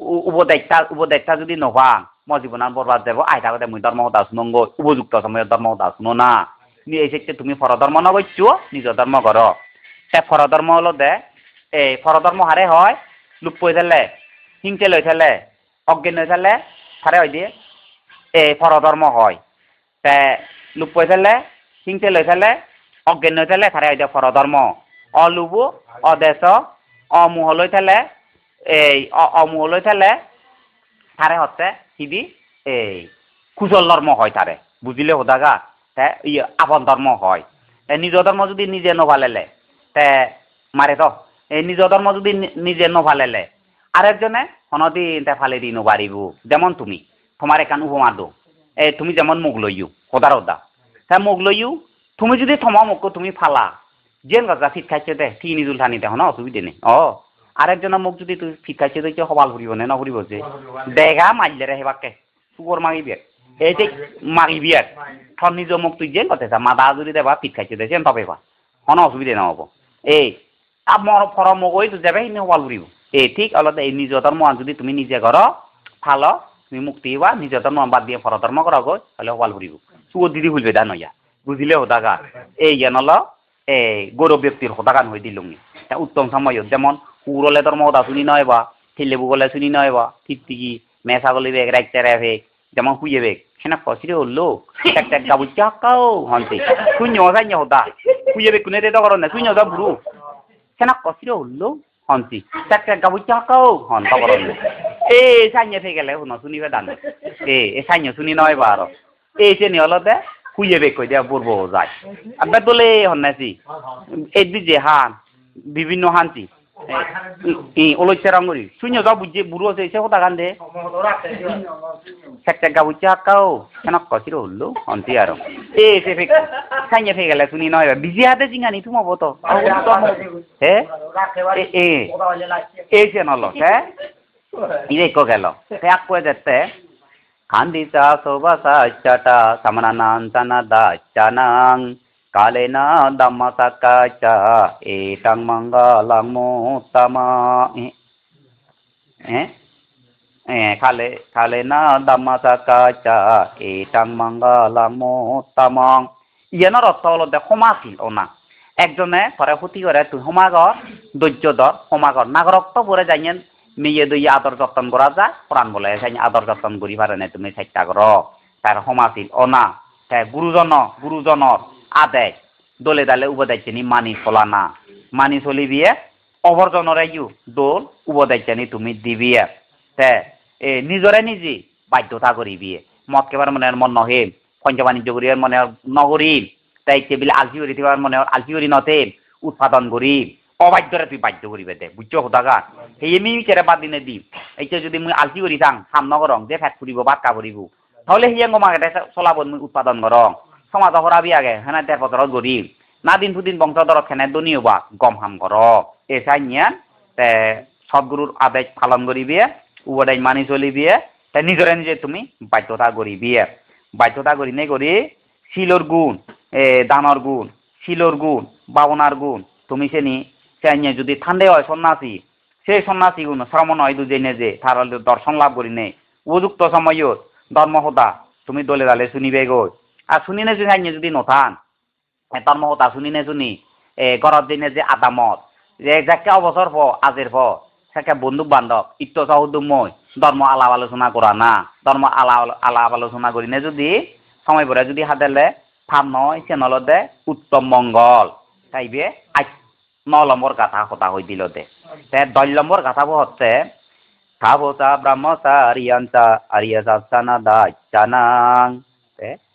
উপদেষ্টা যদি নভাং মই জীবনান বরবাদ যাব আই থাকতে মুই ধর্ম দাসুনঙ্গই উপযুক্ত সময় ধর্ম দাসুনো না এই ক্ষেত্রে তুমি পরধর্ম নগচ্ছ নিজ ধর্ম কর সে পরধর্ম হলো দে এই পরধর্ম হারে হয় লুপ পই ফেলে হিংসে লই ফেলে অজ্ঞান হয়ে ফেলে হারে হয় দিয়ে এই পরধর্ম হয় তে লুপ পই ফেলে হিংসে লই ফেলে অজ্ঞান হয়ে ফেলে হারে হয় দিয়ে পরধর্ম অলুবু অদেশ অমুহ লই ফেলে এই অমুহ লই ফেলে হারে হচ্ছে সিবি এই কুশল ধর্ম হয় তারে বুঝিলে হোদাগা আপন ধর্ম হয় নিজ ধর্ম যদি নিজে নভালেলে তে মারে তো এই নিজ ধর্ম যদি নিজে নভালেলে আরেকজনে হনদিন তে ফালে দি নবারিব যেমন তুমি তোমার এখান উপমা দো তুমি যেমন মুখ লইও হোদার হোদা হ্যাঁ মুখ লইও তুমি যদি থমা মুখকে তুমি ফালা যেন গজা ফিট খাইছে দে ঠিক নিজুল টানিতে হন অসুবিধে নেই আরেকজনের মুখ যদি তুই ফিট খাইছে দেখছে সবাল ফুরিব নে নফুরিব যে দেখা মারলে রে হেবাকে চুকর মাগিবি এই যে মাগিবি আর থর নিজ মুখ তুই যেন কথা মাদা যদি দেবা ফিট খাইছে দে যেন তবে বা হন অসুবিধা নহব এই আমার ফর মুখ ওই তুই যাবে সিনি সবাল ফুরিব এই ঠিক আলাদা এই নিজ ধর্ম যদি তুমি নিজে করো ভালো তুমি মুক্তি হবা নিজ ধর্ম বাদ দিয়ে ফর ধর্ম করা গো তাহলে সবাল ফুরিব চুকর দিদি খুলবে দা নইয়া বুঝিলে হোদাগা এই জ্ঞান হলো এই গৌরব ব্যক্তির হোদাগান হয়ে দিলুঙ্গি উত্তম সময় যেমন পুরলে ধর্ম হোদা শুনি নয় বা ঠেলে বগলে শুনি নয় বা ঠিকঠিকি মেসা গলি বেগ রাখতে রেবে যেমন হুইয়ে বেগ সেনা কষিরে হলো একটা গাবু চাকাও হন্তে শূন্য যাই হোদা হুইয়ে বেগ কোনে তো করো না শূন্য যা বুড়ো সেনা কষিরে হলো হন্তি একটা গাবু চাকাও হন তো করো এই সাইনে ফে গেলে শুনো শুনিবে দান এই সাইনে শুনি নয় বা আর এই সে নিয়লতে হুইয়ে বেগ কই দিয়া বুড়বো যায় আবার তোলে হন্নাছি এই যে হান বিভিন্ন হান্তি ওলইছে রাঙ্গুরি শূন্য যা বুঝে বুড়ো আছে সে কথা গান দে একটা গাবু চাকাও কেন কচির হলো অন্তি আর এ সে ফেক সাইনে ফে গেলে শুনি নয় বিজি হাতে জিঙ্গানি তুমি হবো তো হে এই সে নল হ্যাঁ ইরে কো গেল সে আক কয়ে যেতে খান্দিতা সোবাসা চাটা সামনানান চানা দা চানাং কালেনা দাম্মাসা কাচা এটাং মঙ্গলাং মোত্তমা কালেনা দাম্মাসা কাচা এটাং মঙ্গলাং মোত্তমং ইয়ানোর অর্থ হলো দে সমাশীল ওনা একজনে পরে ক্ষতি করে তুই সমাগর ধৈর্য ধর সমাগর নাগরক্ত পরে যাইয়েন মেয়ে দই আদর যত্ন করা যায় প্রাণ বলে আদর যত্ন করি পারে না তুমি চেষ্টা করো তার সমাশীল অনা গুরুজনর আদেশ দলে দালে উপদেশনি মানি চলা না মানি চলিবিয়ে অবর্জনরে ইউ দোল উপদেশনি তুমি দিবিয়ে তে নিজরে নিজে বাধ্যতা করিবিয়ে মদ কেবার মনে মন নহেম পঞ্চ বাণিজ্য করিবার মনে নগরিম তাই টেবিলে আলসি করি থাকার মনে আলসি করি নতে উৎপাদন করিম অবাধ্যরে তুই বাধ্য করিবে দে বুঝছো হোদাগা সেই এমনি কেরে বাদ দিনে দিম এইটা যদি মুই আলসি করি থাং হাম নগরং যে ফেট ফুরিব বাক্কা ফুরিব তাহলে সেই গমাকে চলাব মুই উৎপাদন করং সমাজ হরাবি আগে হেনা ১.৫ বছৰত গরিব না দিন ফুদিন বংশধরত খেনে দনি হবা গম হাম কর এসাই নিয়ান তে সদ্গুরুর আদেশ পালন করিবি উপদেশ মানি চলিবি তে নিজরে নিজে তুমি বাধ্যতা করিবি বাধ্যতা করি নে করি শিলর গুণ দানর গুণ শিলর গুণ বাবনার গুণ তুমি সেনি সে যদি ঠান্ডে হয় সন্ন্যাসী সেই সন্ন্যাসী গুণ শ্রমণ হয় দুজনে যে তার দর্শন লাভ করি নে উপযুক্ত সময়ত ধর্মহতা তুমি দলে দালে শুনিবে গই আর শুনি নে যদি নথান ধর্মহতা শুনি নে শুনি ঘরত দিনে যে আদামত যে যাকে অবসর প আজির প সেকে বন্ধু বান্ধব ইত্য সহদুম মই ধর্ম আলাপ আলোচনা করা না ধর্ম আলাপ আলোচনা করি না যদি সময় পরে যদি হাতেলে ফাম নয় সে নলদে উত্তম মঙ্গল তাইবে আজ 9 নম্বর কথা কথা হই দিল দে 10 নম্বর কথা হচ্ছে খাবতা ব্রহ্মচারিয়াঞ্চা আরিয়া সাসানা দাচানাং